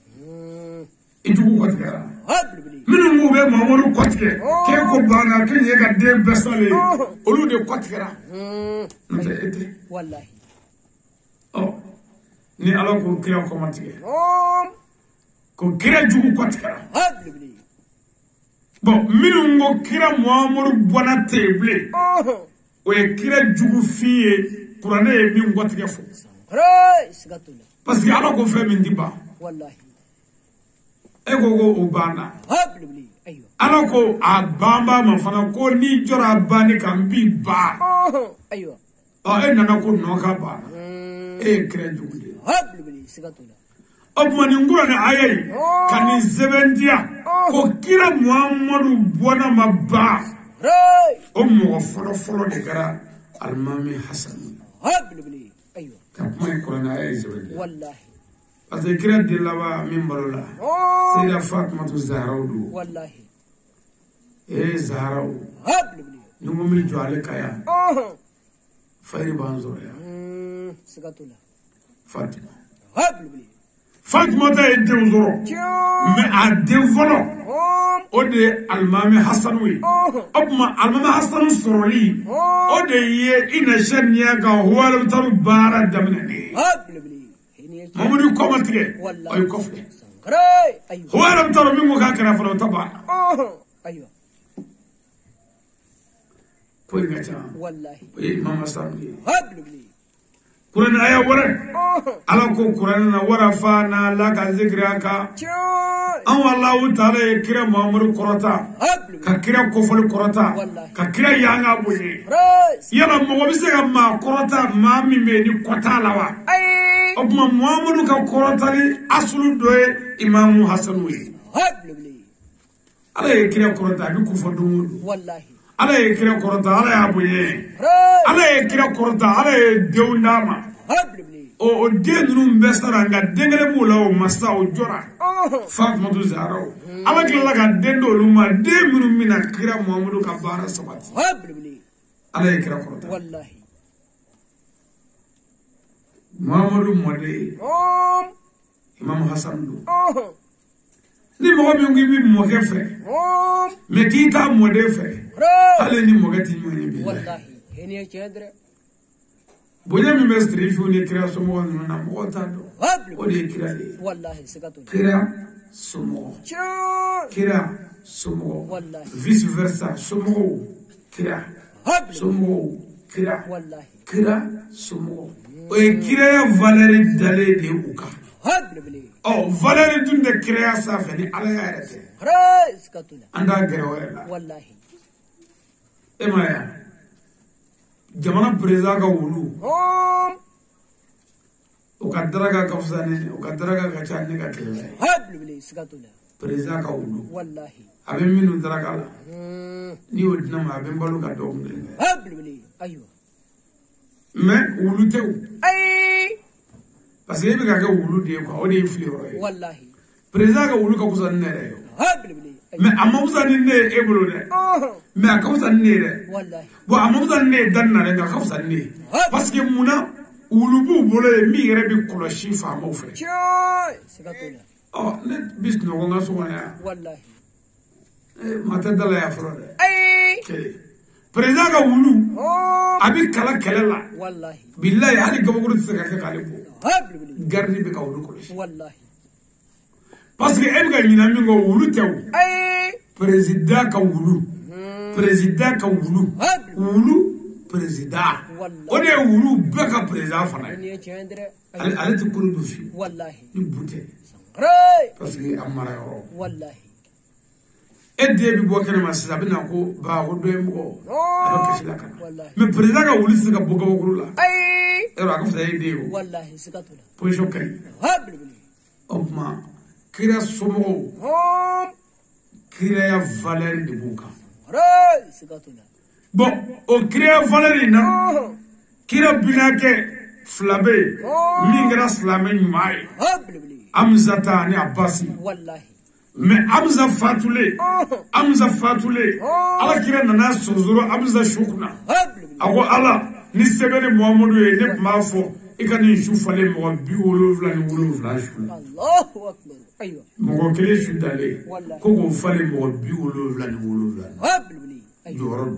ijugu kwatikera habli minu ngube mamoru kwatike ke ko bana ke yega de besale olu de kwatikera nte ete wallahi oh ni ala ko kira ko matike ko kira jugu kwatikera habli bon minu ngo kira mamoru bona teble o ye kira jugu fiye kurane ye min kwatike fo سكاتو parce que ala ko fe min diba والله ego go ubana habli أيوه ala ko abamba mafana ko ni jora bani kan bi ba أيوه e nana ko no ka ba e kire jugude habli سكاتو obmani ngura na ayai kani zebendia ko kira muhammadu bona mabba o mo folo de kara almami hasan habli أيوه kapmai ko na ayai zebendia والله azekira dilawa min balola sida fatmatu zahraudu والله zahrau habli nyumumi jwale kaya fayri banzoro ya سكاتو fatima habli fatima ta e dewzoro mais a devolo o de almami hasan wi obma almami hasan soroli o de ye ina shaniya ga huwal taru bara damne habli mamudu komatige ay kofle أيوه huwal taru mingo ka kana falo taba أيوه ko ngata والله e mama samdi habli kuran aya wara ala ko kuran na wara fa na la ka zikraka an wallahu ta'ala e kira mamudu korota habli ka kira kofol korota ka kira yanga bunye yala mo bise ga ma korota ma mi me ni kota lawa obma muhammadu ka korota ni asulu doye imamu hasan wi habli ala e kira korota bi kufo dumudu والله ala e kira korota ala ya bunye ala e kira korota ala e deundama habli o denru mbesara nga dengele bula o masa o jora fatmatu zaro ala kila ka dendo luma de minu mina kira muhammadu ka bara sabati habli ala e kira korota والله muhammadu mode imam hasan do ni mo bi ngi bi mo ke fe me ki ta mode fe ale ni mo gati nyoni bi والله هني كادر bonya mi mestri fi ni kira so mo na mo ta do habli o de kira de والله سكاتو kira sumo kira sumo والله vice versa sumo kira habli sumo kira wallahi kira sumo o kira valeri dale de uka oh valeri dun de kira sa fani ala ya rete rais katula anda gerewela wallahi emaya jamana preza ka wulu o ka daraga ka fusane o ka daraga ka channe ka tele habli skatula preza ka wulu wallahi abe minu daraga la ni odina ma abe balu ka do ngire habli aywa mais wulu tew ay parce que be ka ke wulu de ko o de fli ro wallahi preza ka wulu ka fusane ne yo habli mais amma fusane ne e bolo de mais ka fusane ne de wallahi bo amma fusane ne dan na de ka fusane ne parce que muna wulubu bolo mi yere bi koloshi fa mo fe skatula oh ne bis no nga so ya wallahi mata dala ya fro de ay kele président ka wulu abi kala kelela wallahi billahi hali gabaguru tsaka ka kale bo habli gardi be ka wulu koloshi wallahi parce que e ga nyina mi ngo wulu tew ay président ka wulu président ka wulu wulu président o de wulu be ka président fana ni cendre ale ti kuru do fi wallahi ni bute ray parce que amara yo wallahi ede bi bo kana masisa bina ko ba ko do mo aba kishila kana wallahi mais président ka wulu sika boga boguru la ay era ka fa ide yo wallahi skatula position kay habli oma kira somo kira ya valeur de buka ray skatula bon o kira valeur na kira binake flabe mingra slame nyumai habli amzata ni abasi wallahi mais amza fatule ala kira nana sozoro amza shukna habli ako ala ni sebele muhammadu ye ne mafo ikani shufale mo bi wolofla ni wolofla shula allahu akbar aywa mo kele shudale wallahi ko go fale mo bi wolofla ni wolofla habli aywa yoro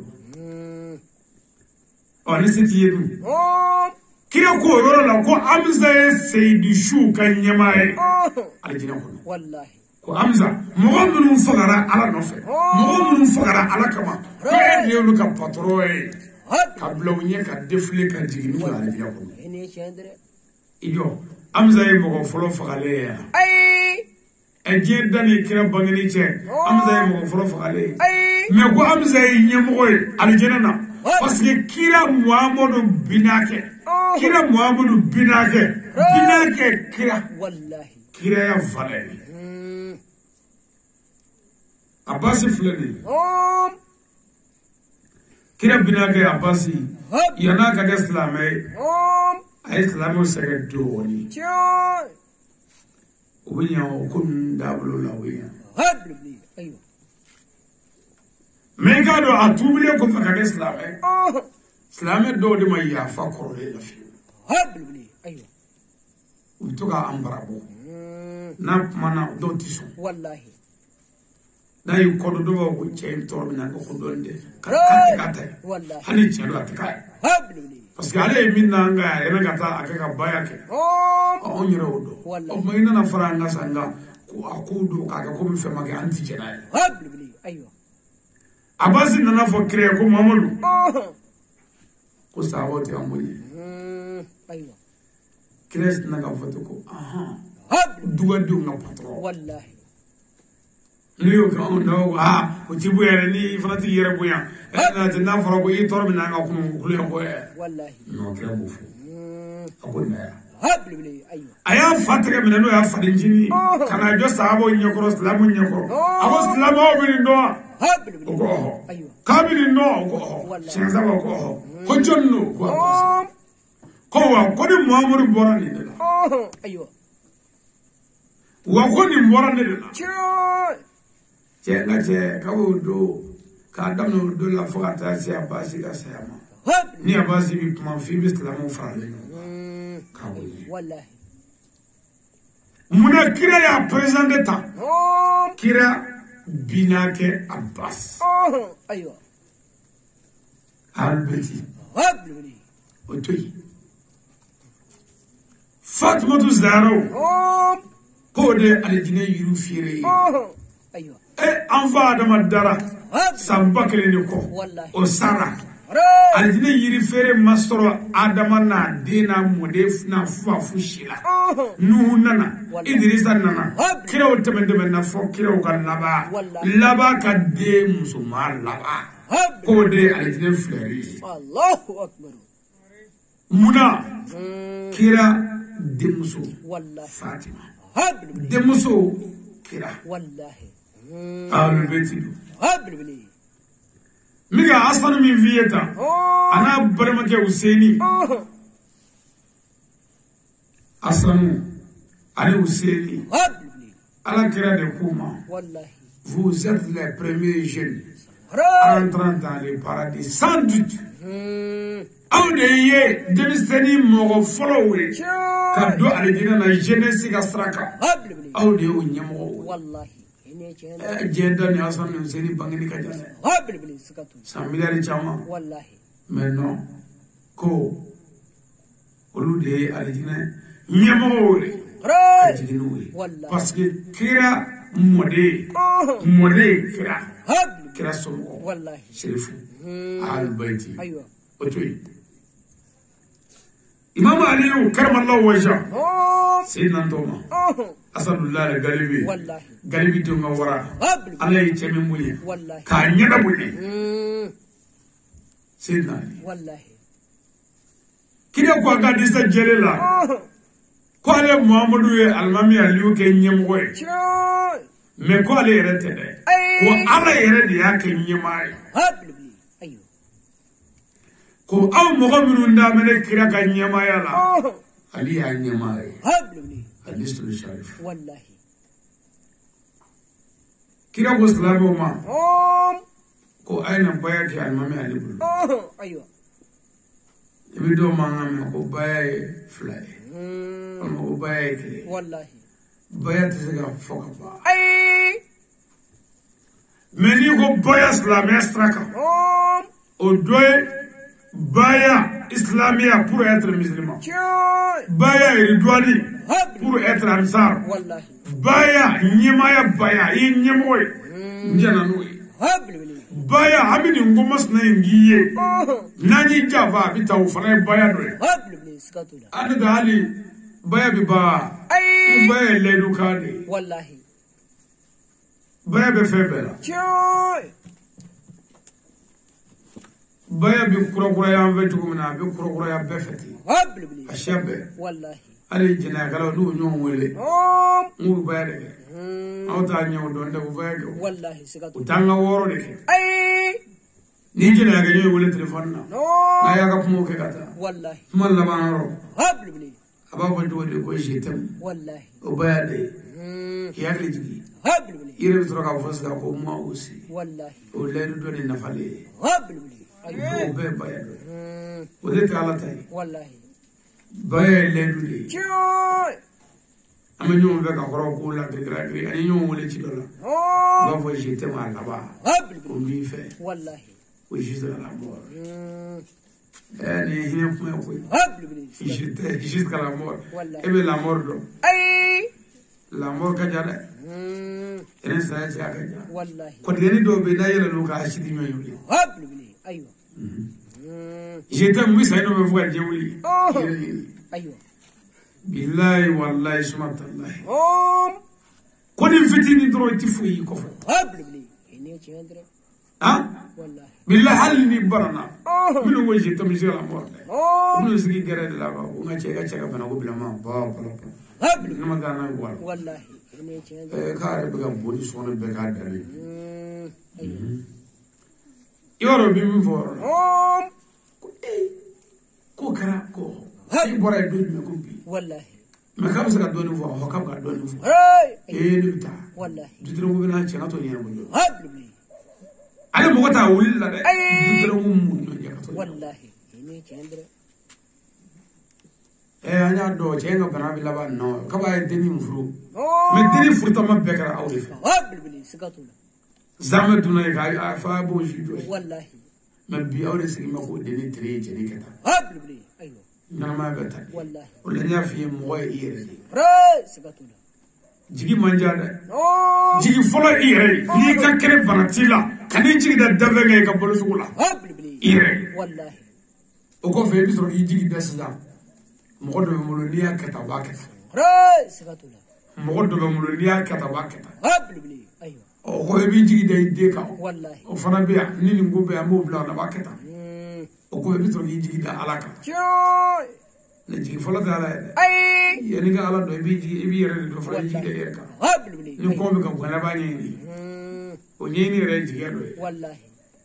oni siti yedu kira ko yoro la ko amza ye seydi shu kan nyamae aljina ko wallahi ko amza mo gonu fagara ala no fe mo gonu fagara ala kama ko e yolu ka patroe kabla unye ka defle ka jigini ko aljina ko ni cendre ijo amza ye mo folo fagale ya ay eje dani kira bangani che amza ye mo folo fagale ay mais ko amza ye nyemo aljina na parce que kira muhammadu binake kira wallahi kira ya valeri abasi fulani kira binake abasi yana ka islamai ay islamu sege doni ubinya kun dablo la wiya habli aywa mega do atubile ko fa ka islamai do de ma ya fa korole la fi habli aywa utuka ambarabo na mana do tiso wallahi na yu kodo do ko chen tormina ko donde kata wallahi hani chelo ataka habli parce que ale minna nga ere gata akaka bayake on yero do o mayina na faranga sanga ko akudo kaka ko mi fema ke anti jenay habli aywa abasi nana fo créer ko mamadou ko sawote amuli aywa kres naga foto ko aha habli duga du nga patron wallahi niyo ka on no ko tibu yere ni fanati yere buya na te na fara ko yi torbi na nga ko ko le ko wallahi no ke bu fu akonna habli aywa aya fataka mina no ya fadinjini kana jo sahabo nyekoro islamu nyekoro abo islamu o bin do habli ko aywa kabili no ko chenza ko jonno ko wa ko ni muhammadu borani de la aywa wa ko ni borani de la che nga che ka do ka damno do la fogata si abasi ka sayama ni abasi bi kuma fi bi islamu farale ka wallahi muna kira ya president d'etat kira binake abbas aywa albeti habli otoyi fatimatu zaro ko de aljine yiru fire aywa e anfa adama dara sambakele ni ko wallahi o sara aljina yiri fere masoro adama na dina modef na fushila nuhu nana idrisa nana kira utemende na fo kira kan laba ka de musumar laba ko de aljina fleri Allahu akbar muna kira de musu wallahi Fatima de musu kira wallahi albetidu habli miga asanu min vieta ana barmake Husaini asanu ani Husaini ala kira de kuma wallahi vous êtes les premiers jeunes entrant dans le paradis sans doute aw de ye denmisɛnni mɔgɔ fɔlɔw ye ka don alijina na jeunesse ka saraka aw de y'o ɲɛmɔgɔw wallahi diɲɛ da ni Hassan ni Husaini bangeni ka jan dɛ san miliyari caman mais non ko olu de ye alijina ɲɛmɔgɔw ye ka jigin n'u ye parce que kira mɔden kira somɔgɔ Sherifu Ahlul-Bayti o to yen Imam Aliyu karamallahu wajha Sayyidina Ntoma Asadullah Galibi dunga wara ala yi cɛmin bonya k'a ɲɛda bonya Sayyidina Ali kira ko a ka disa jɛle la ko ale Muhammadu ye alimami Aliyu kɛ ɲɛmɔgɔ ye mais ko ale yɛrɛ tɛ dɛ ko ala yɛrɛ de y'a kɛ ɲɛmaa ye ko aw mɔgɔ minnu daminɛ kira ka ɲɛmaaya la Ali y'a ɲɛmaa ye Ali sulu sharif kira ko silamɛw ma ko a ye na baya kɛ alimami Ali bolo i bɛ dɔw mankan mɛn ko baya ye fila ye walima ko baya ye kelen baya tɛ se ka fɔ ka ban mais n'i ko baya silamɛya sira kan o dɔ ye baya islamia pour être musulman baya ridwani pour être ansar baya nyemaya baya i nyemo njana no baya amini ngomas na ngiye nani java bitaw fara baya do anu gali baya bi ba baya ledu kade wallahi baya be febela baya bi kura ya anve tugumina bi kura ya befeti ashabe wallahi ali jina kala du nyon wele mu baya de awta nyaw don de baya go wallahi sigatu utanga woro de ni jina ga nyoy wele telephone na ya ga pumo ke kata wallahi man la banaro habli aba ko to de ko jetem wallahi o baya de ya ga jigi habli yire to ka fosga ko mo aussi wallahi o ledu do ni nafale habli o be baya do o de kala tay wallahi baya ledu de ama ñoo be ka xoro ko la gri ay ñoo wole ci dola do fo jetem ala ba habli o mi fe wallahi o juste la mort ni hine ko ko habli jusqu'à la mort et bien la mort do la mort ka jada ene sa ja ka ja wallahi ko deni do be na yela no ka ashidi ñoo yuli habli aywa jetem mi say no be fuga jewuli aywa billahi wallahi subhanallahi ko ni fitini dro ti fuyi ko fo habli ene ci andre ha wallahi billahi hal ni barana minu wo jetem je la mort minu sigi gere de la ba ko ngache ga chega bana ko bilama ba habli nama gana wal wallahi ene ci andre ka re be ga boni sona be ga dare yoro bi mi for ko kara ko hay bora do mi ko bi wallahi ma ka bisa ka do ni fo ho ka ga do ni fo ni ta wallahi dudro ko na ci na to ni mo do habli ale mo ta wulla de dudro ko mu no ja to wallahi ene ci andre anya do je nga bana bi laba no ka ba deni mfuru me deni furta ma be kara awde habli sigatu zame duna ka fa bo jido wallahi ma bi awde sigi ma ko deni tre je ni kata habli aywa nyama be ta wallahi wala nya fi mo wa ire sigatu jigi manjada jigi folo ire ni ka kere banatila kani jigi da davenga ka bolu sugula habli ire wallahi oko fe bi so yiji dasla mo do mo lo niya kata wakata re sigatula mo do mo lo niya kata wakata habli aywa o ko bi jigi day de ka wallahi o fana be ni ni ngo be mo bla na wakata o ko bi so yiji da alaka joy ne jigi fola da ala ay yani ga ala do bi jigi bi yere do fala jigi da yerka habli ni ko be ka gona ba ni o ni re jigi do wallahi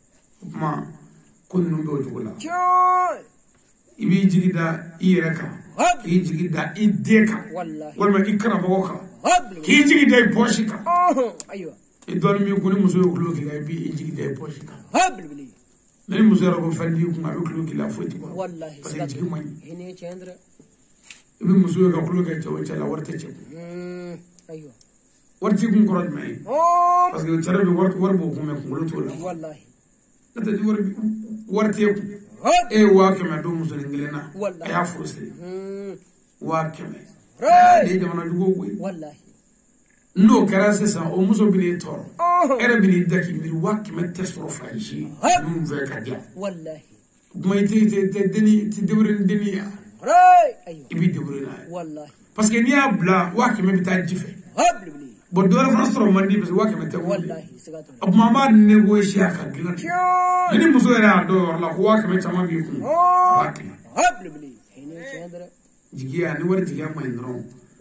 ma kun nu do jugula joy ibi jigi da ireka ki jigi da ideka wallahi wala ikra boka habli ki jigi da poshika aywa idon mi ko ni muso yo ki la bi jigi da poshika habli ni muso ro ko fandi ko ngabe klo ki la foti ko wallahi parce que jigi moy hine chendra ibi muso yo ka klo ke to chala warta che aywa warti kun koroj mai parce que chara bi warbo ko me ko lo to la wallahi nata di warti e wa ke me do muso ngilena ya furse wa ke me de jamana dugo ko wallahi no kara sesa o muso bini toro era bini daki mi wa ke me testro franchi num ve ka dia wallahi mai te deni ti dewren deni ya aywa ibi dewrena wallahi parce que ni abla wa ke me bita jife habli bo do la frastro mandi parce wa ke me te wallahi sigatula ab mama negotier ka gilan ni muso era do la ko wa ke me chama bi ku habli hine chendra jigiya ni war jigiya mai ndron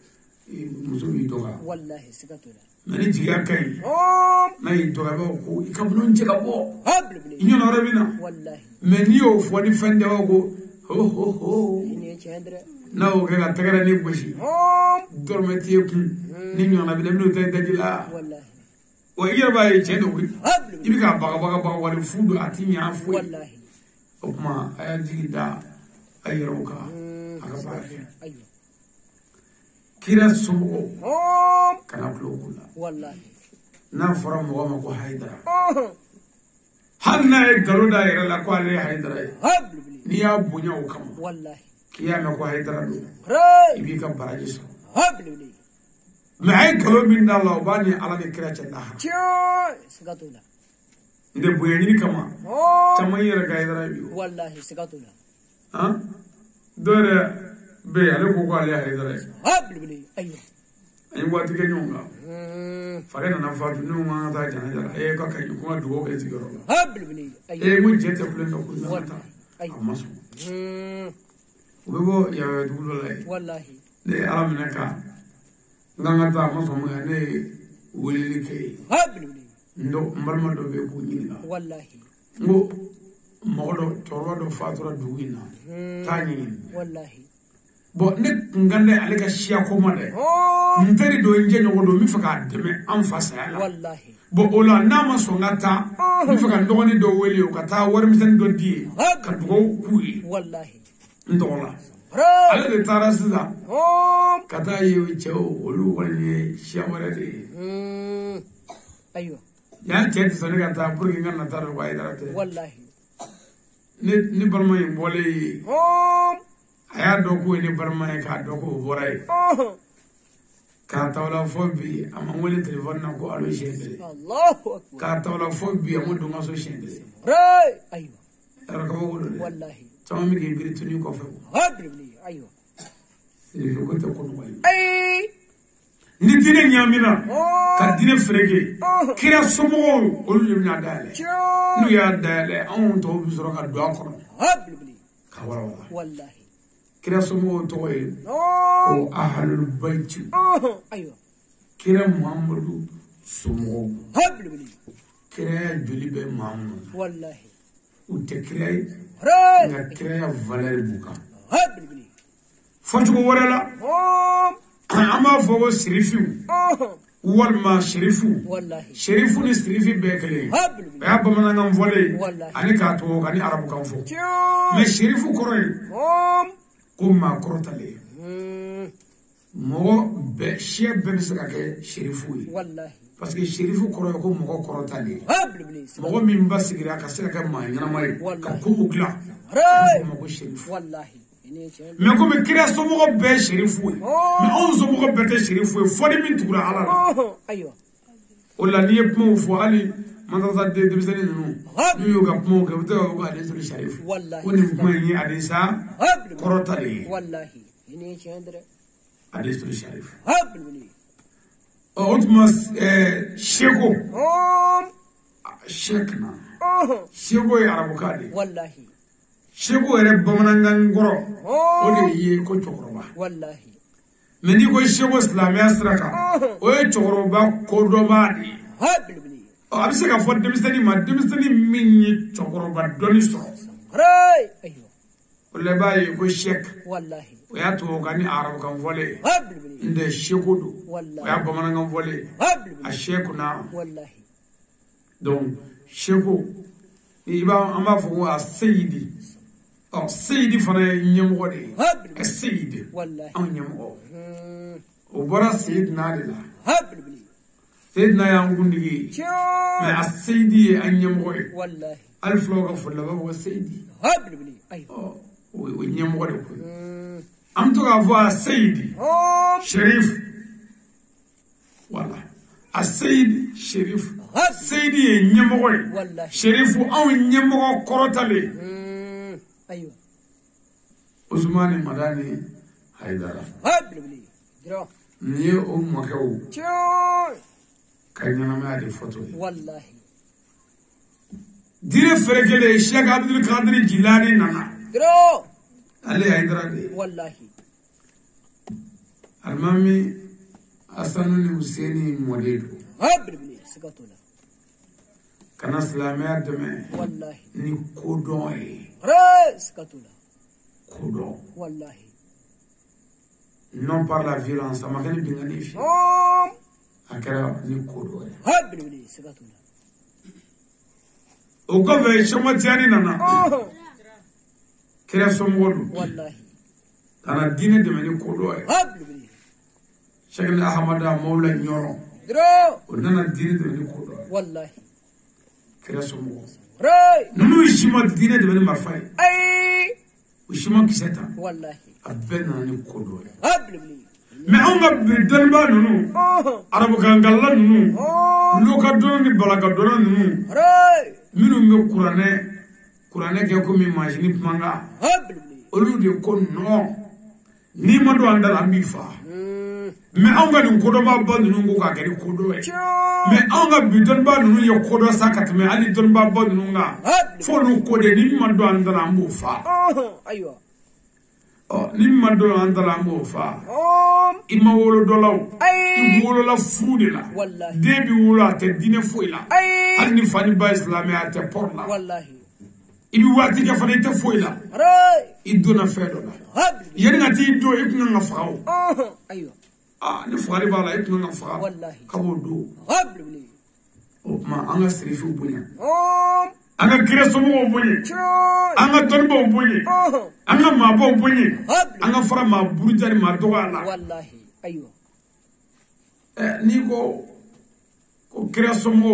muso yi doga wallahi sigatula nani jigiya kai na yi doga ba ko ikabnon je ka bo habli inyo na rabina wallahi meni yo fo ni fende wa ko ho hine chendra na o ga tagara ni goshi dormeti ku ni nyo na bi no tay dajila wallahi o iya ba yi chendo wi habli ibi ka baga wali fudu atinya fu wallahi o kuma aya jigida ayiroka aka ba aywa kira sumo kana blogula wallahi na fara mo ma ko haidara hanna e garuda ira la ko ale haidara habli ni ya bunya o kama wallahi kiyama ko haidara do ibi ka baraji so habli ma ay galo min da Allah bani ala ne kira ta da joy sigatula inde buya ni kama tamayira ga haidara bi wallahi sigatula ha dore be ale ko ale haidara habli aywa ay wati ke nyonga fare na fatu no ma ta jana jara e ka kai ko duwo ke sigaro habli aywa e mo jete plen ko na ta amaso ubo ya dulo lai wallahi de amna ka nganga ta amaso mo ne wuli ke habli ndo mbalma do be ko nyina wallahi ngo modo toro do fatura duwina tani wallahi bo ne ngande ale ka shia ko made nteri do nje nyogo do mi faka deme am fasa wallahi bo ola na ma so ngata mi faka ndogoni do weli o kata war mi tan do di ka do kuyi wallahi ndola ale de tarasida kata yi cheo olu wani shia wala de aywa ya cheti so ne kata pour ngana taro wa idarate wallahi ni balma yi bole aya do ko ni barma ka do ko boray ka tawla fobi ama woni telephone na ko alo shende Allahu akbar ka tawla fobi ama do ngaso shende aywa ara ka wo do wallahi sama mi ke biri tuni ko fe habli aywa ni ko to ko no ay ni dine nyamina ka dine frege kira somo o lu na dale nu ya dale on to bi soro ka do akoro habli ka wala wallahi kira somo to e o ahlul bait aywa kira muhammadu somo habli kira julibe muhammad wallahi ute kira na kira valer buka habli fatu wala la ama fo sirifu walma sherifu wallahi sherifu ni sirifi bekele habli ya bamana ngam vole wallahi ani ka to ani arabu kan fo me sherifu koroy kuma korotale mo be shie be bisa ke sherifu wallahi parce que sherifu koroy ko mo korotale habli mo min basigira ka sira ka ma nyana mai ka ko ugla mo ko sherifu wallahi mais comme kira somo be sherifu mais on somo be te sherifu fo de min tugura ala aywa wala ni mo fo ali ماذا صدق دبسني نو يوقع موقع بتوع حديث الشريف والله ونبغى حديثا كروتالي والله هني شندر حديث الشريف هبل أوتماس شيكو شيكنا شيكو يا عربو كادي والله شيكو يرب بمنان غرو ودي يكو تشوكروبا والله مني كو شيكو اسلامي اسركا او تشوكروبا كودومادي هبل أبي كفور دمستني ما دمستني مني تشوكروبا دوني سو راي ايوه ولا باي كو شيك والله ويا تو غاني عربو كان فولي هبل inde sheku do والله ya bamanangan vole a sheku na والله donc sheku iba amba fo a sayidi oh sayidi fana nyemgo de a sayidi والله an nyemgo o bara sayid na de la هبل sayid na ya ngundigi mais a sayidi an nyemgo de والله alf loga fo la wa sayidi هبل ايوه o nyemgo de ko am to ga vo a sayidi شريف والله السيد شريف سيدي نيمغوي والله شريف او نيمغو كروتالي ايوه عثمان مداني حيدر هبل درو ني او مكو تشوي كان ما دي فوتو والله دير فرقله الشيخ عبد القادر الجيلاني نانا درو علي حيدر والله المامي أصلاً حسيني مولد هبل سكتولا كان اسلامي ادمه والله ني كودوي راس سكتولا كودو والله non par la violence ما كان بيغني في akara ni كودوي هبل سكتولا او كفي شمتياني نانا كلا سومغولو والله انا دين دمني كودوي هبل شيخنا احمد مولا نيورو درو ونانا دين دمني كودوي والله كلا سومغو راي نمو يشما دين دمني مرفاي اي وشما كيستا والله ابنا ني كودوي هبل mais on va bedalba nunu arabu kangalla nunu loka dono ni balaga dono nunu راي minu me kurane ke ko mi machine panga هبل olu de ko no ni ma do andal ambi fa mais on ga ni kodo ba ba nunu ko ka gari kodo e mais on ga bedalba nunu ye kodo sakat mais ali don ba ba nunu nga fo no kode ni ma do andal ambu fa ايوه ni ma do andal ambu fa ima wolo dolaw اي wolo la fude la والله debi wolo ate dine foi la اي ani fani ba islami ate por la والله ibi wati ke fani te foi la راي idona fedo la هبل yeni ngati do ikuna ngafaw ايوه ni fari bala ikuna ngafaw والله kabo do هبل o ma anga serifi bunya anga kreso mo bunya anga donbo bunya anga mabo bunya anga fara ma burjari ma do ala والله ايوه ni ko kreso mo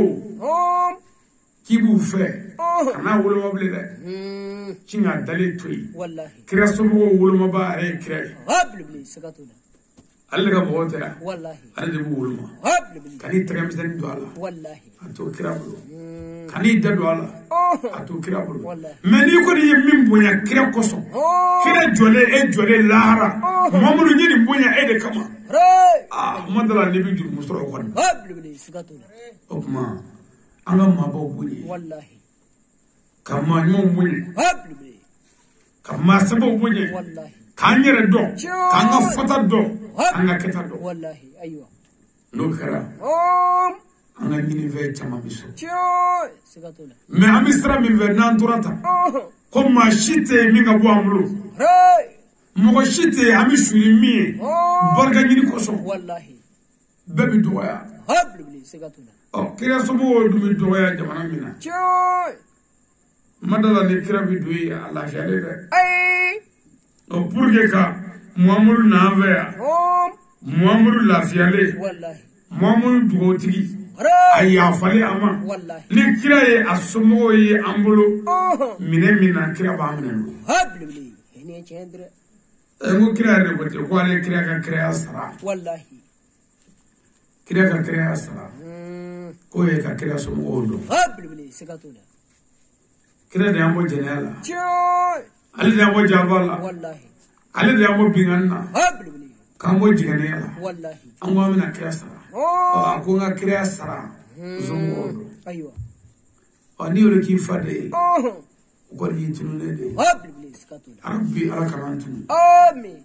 kibu fe ana wolo mable de cinga dali toy والله kreso mo wolo maba re kre هبل سكتولا alle ga motera والله alle de wolo ma هبل kani tregam sen do ala والله ato kirabulu kani de do ala ato kirabulu والله mais ni ko ni min bonya kire koso kire jole lahara mamudu ni bonya e de kama راي madala ni bi jur musoro ko هبل سكتولا okuma anga mabo bunyi والله kama mo bunyi هبل kama sabo bunyi والله kanyere do kanga fota do anga keta do والله ايوه no kara anga ni ve chama biso تشوي سكتولا mais amisra min ve nan turata comme shite mi nga bo amulu راي mo shite ami shuri mi barga ni koso والله bebi doya هبل سكتولا kira sobo du mi doya jamana mina تشوي madala ni kira bi doyi Allah ya de اي pour que ka muamuru na veya muamuru lafiyale والله muamuru dugotigi راي ayafale ama والله ni kira ye asomo ye ambolo mine mina kira ba amene هبل هني شندر ngo kira re bote ko ale kira ka kira sara والله kira ka kira sara ko ye ka kira so mo do Habli sikatuna. kira de ambo jenela Joy. ali de ambo jabala Wallahi. ali de ambo binganna Habli. ka ambo jiganela Wallahi. ambo amina kira sara Oh. ko nga kira sara so mo do Aywa. ani yore ki fade Oh. ko ni tunu ne de Habli sikatuna. rabbi ala kamantu Amin.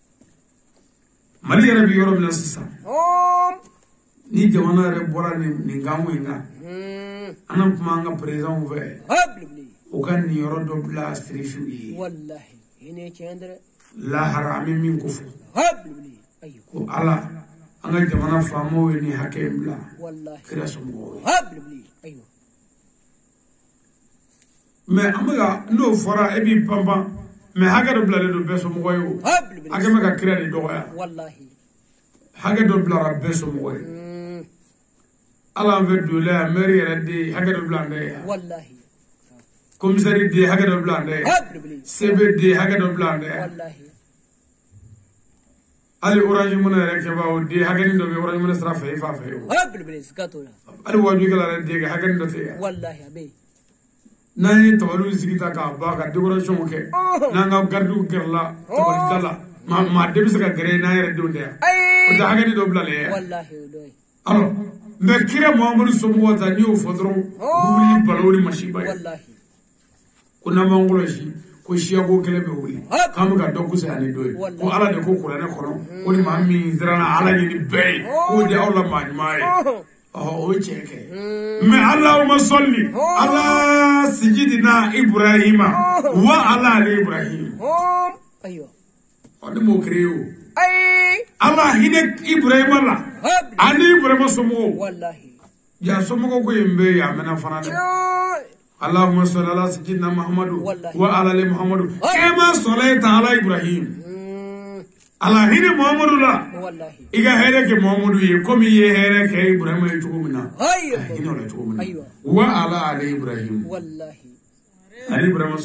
mali rabbi yoro mina sisa Om. ni jamana re bora ni ngamu inga anam kuma nga president ve Habli. o kan ni yoro do bla strifu yi Wallahi. Hine chandra. la harami min ko fu Habli. Aywa. ko ala anga jamana famo ni hakem bla Wallahi. kira so mo Habli. Aywa. mais amaga no fora ebi pamba mais haga do bla do beso mo yo Habli. haga maga kira de do ya Wallahi. haga do bla beso mo yo ala ve do la mairie rede haga do bla de Wallahi. commissariat de haga do bla de Habli. CBD haga do bla de Wallahi. ali orange mun rek ke bawo de haga ni do be orange mun stra fe fa fe Habli sikatuna. ali waju kala de haga ni do te Wallahi abe. nani tabalu sigita ka ba ka decoration ke nanga gardu gerla tabali dala ma de bisa ka gere na yere do de o da haga ni do bla le Wallahi doy. alors mais kira Muhammadu somo ta ni o fodro wuli balori mashiba Wallahi. kuna mangolo shi ko shiya ko kele be wuli kam ka do kusa ani do ko ala de ko qur'ane kono ko ni ma mi zrana ala ni be ko de awla ma ni mai o cheke mais allahumma salli ala sayyidina ibrahima wa ala ali ibrahim Aywa. on mo creo Ay. allah hine ibrahima la Habli. ali ibrahima somo Wallahi. ya somo ko yembe ya mena fanale Joy. اللهم صل على سيدنا محمد والله. وعلى ال محمد كما صليت على ابراهيم على هنا محمد لا Wallahi. إذا هيرك محمد يكم يهيرك إبراهيم يتومنا Aywa. هنا ولا يتومنا أيوة. وعلى آل إبراهيم Wallahi. على إبراهيم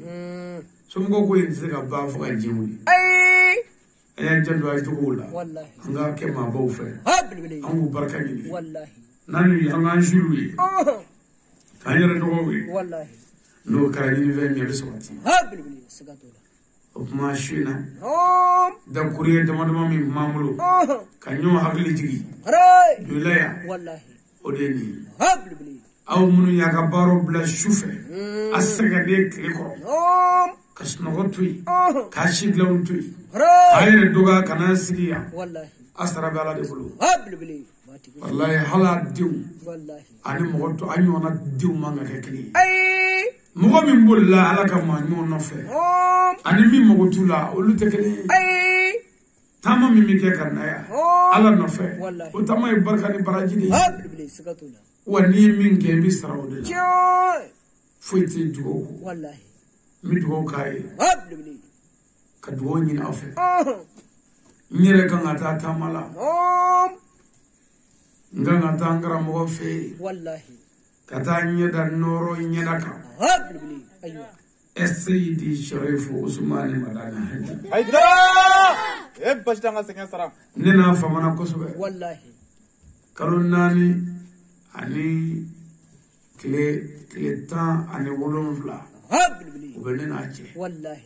سمو كو ينزل كبافو أجيموني Ay. أنا جندوا يتوكولا Wallahi. أنغا كما بوفه Habli. أنغو بركة جدي Wallahi. ناني أنغا شلوي كانيرا دوغوي Wallahi. نو كاريني في مية بسواتي Habli. Sikatuna. وما شينا Om. da kuriye dama dama min mamulo ka ñoo hakili jigi Ray. dulaya Wallahi. o de ni Habli. aw munu ya ka baro bla shufe asaka de kliko Om. ka snogo tuy ka shiglaw tuy Ray. ayre doga kana sigiya Wallahi. asara bala de bulu Habli. Mati. wallahi hala diw Wallahi. ani mo to anyo na diw manga ke kli Ay. mo min bolla ala ka ma ñoo no fe Om. ani mi mo tula o lu te kli Ay. tama mi mi ke kana ya ala no fe Wallahi. o tama e barka ni baraji ni Habli. Sikatuna. wani min ke bi saraw de la Joy. foyti dugo Wallahi. mi dugo kay Habli. ka dugo ñin aw fe ñere ka ngata tamala Om. nga ngata ngara mo fe Wallahi. kata ñeda noro ñeda ka Habli. Aywa. SID Sharif Usmani Madana Haji Haidara! Bajtanga sengen sara. nena famana kosobe Wallahi. karon nani ani kile tan ani wolonfla Habli. o be nena ce Wallahi.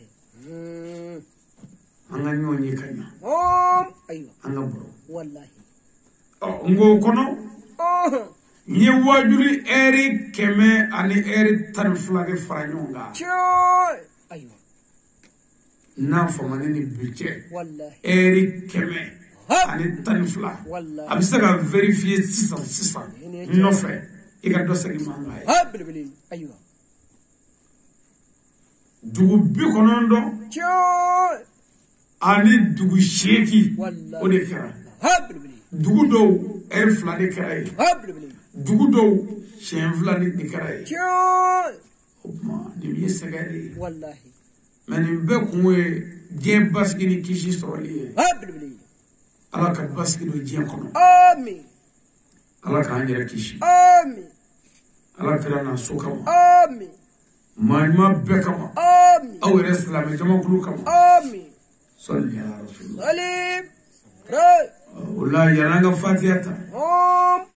an ga ñoñi kanya Om. Aywa. an ga boro Wallahi. ngo kono ñe wajuri eri keme ani eri tan fula de fara ɲɔgɔn kan Joy. Aywa. n'a famani ni budget Wallahi. eri keme ani tan fila Wallahi. a bɛ se ka vérifier sisan nɔfɛ i ka dɔ segin man kan ye Habli. Aywa. dugu 90 Joy. ani dugu 8 Wallahi. o de kɛra Habli. dugu dɔw eri fila de kɛra ye Habli. dugu dɔw siɲɛ fila de kɛra ye Joy. o tuma nin ye sɛgɛ de ye Wallahi. mɛ nin bɛɛ kun ye diɲɛ basigi ni kisi sɔrɔli ye Habli. ala ka basigi don diɲɛ kɔnɔ Amin. ala k'an yɛrɛ kisi Amin. ala kɛra na so kama Amin. maa ɲuman bɛɛ kama Amin. aw yɛrɛ silamɛ jamakulu kama Amin. sɔli ala rasulillah Salim. Ray. o la yan'an ka fatiha ta Om.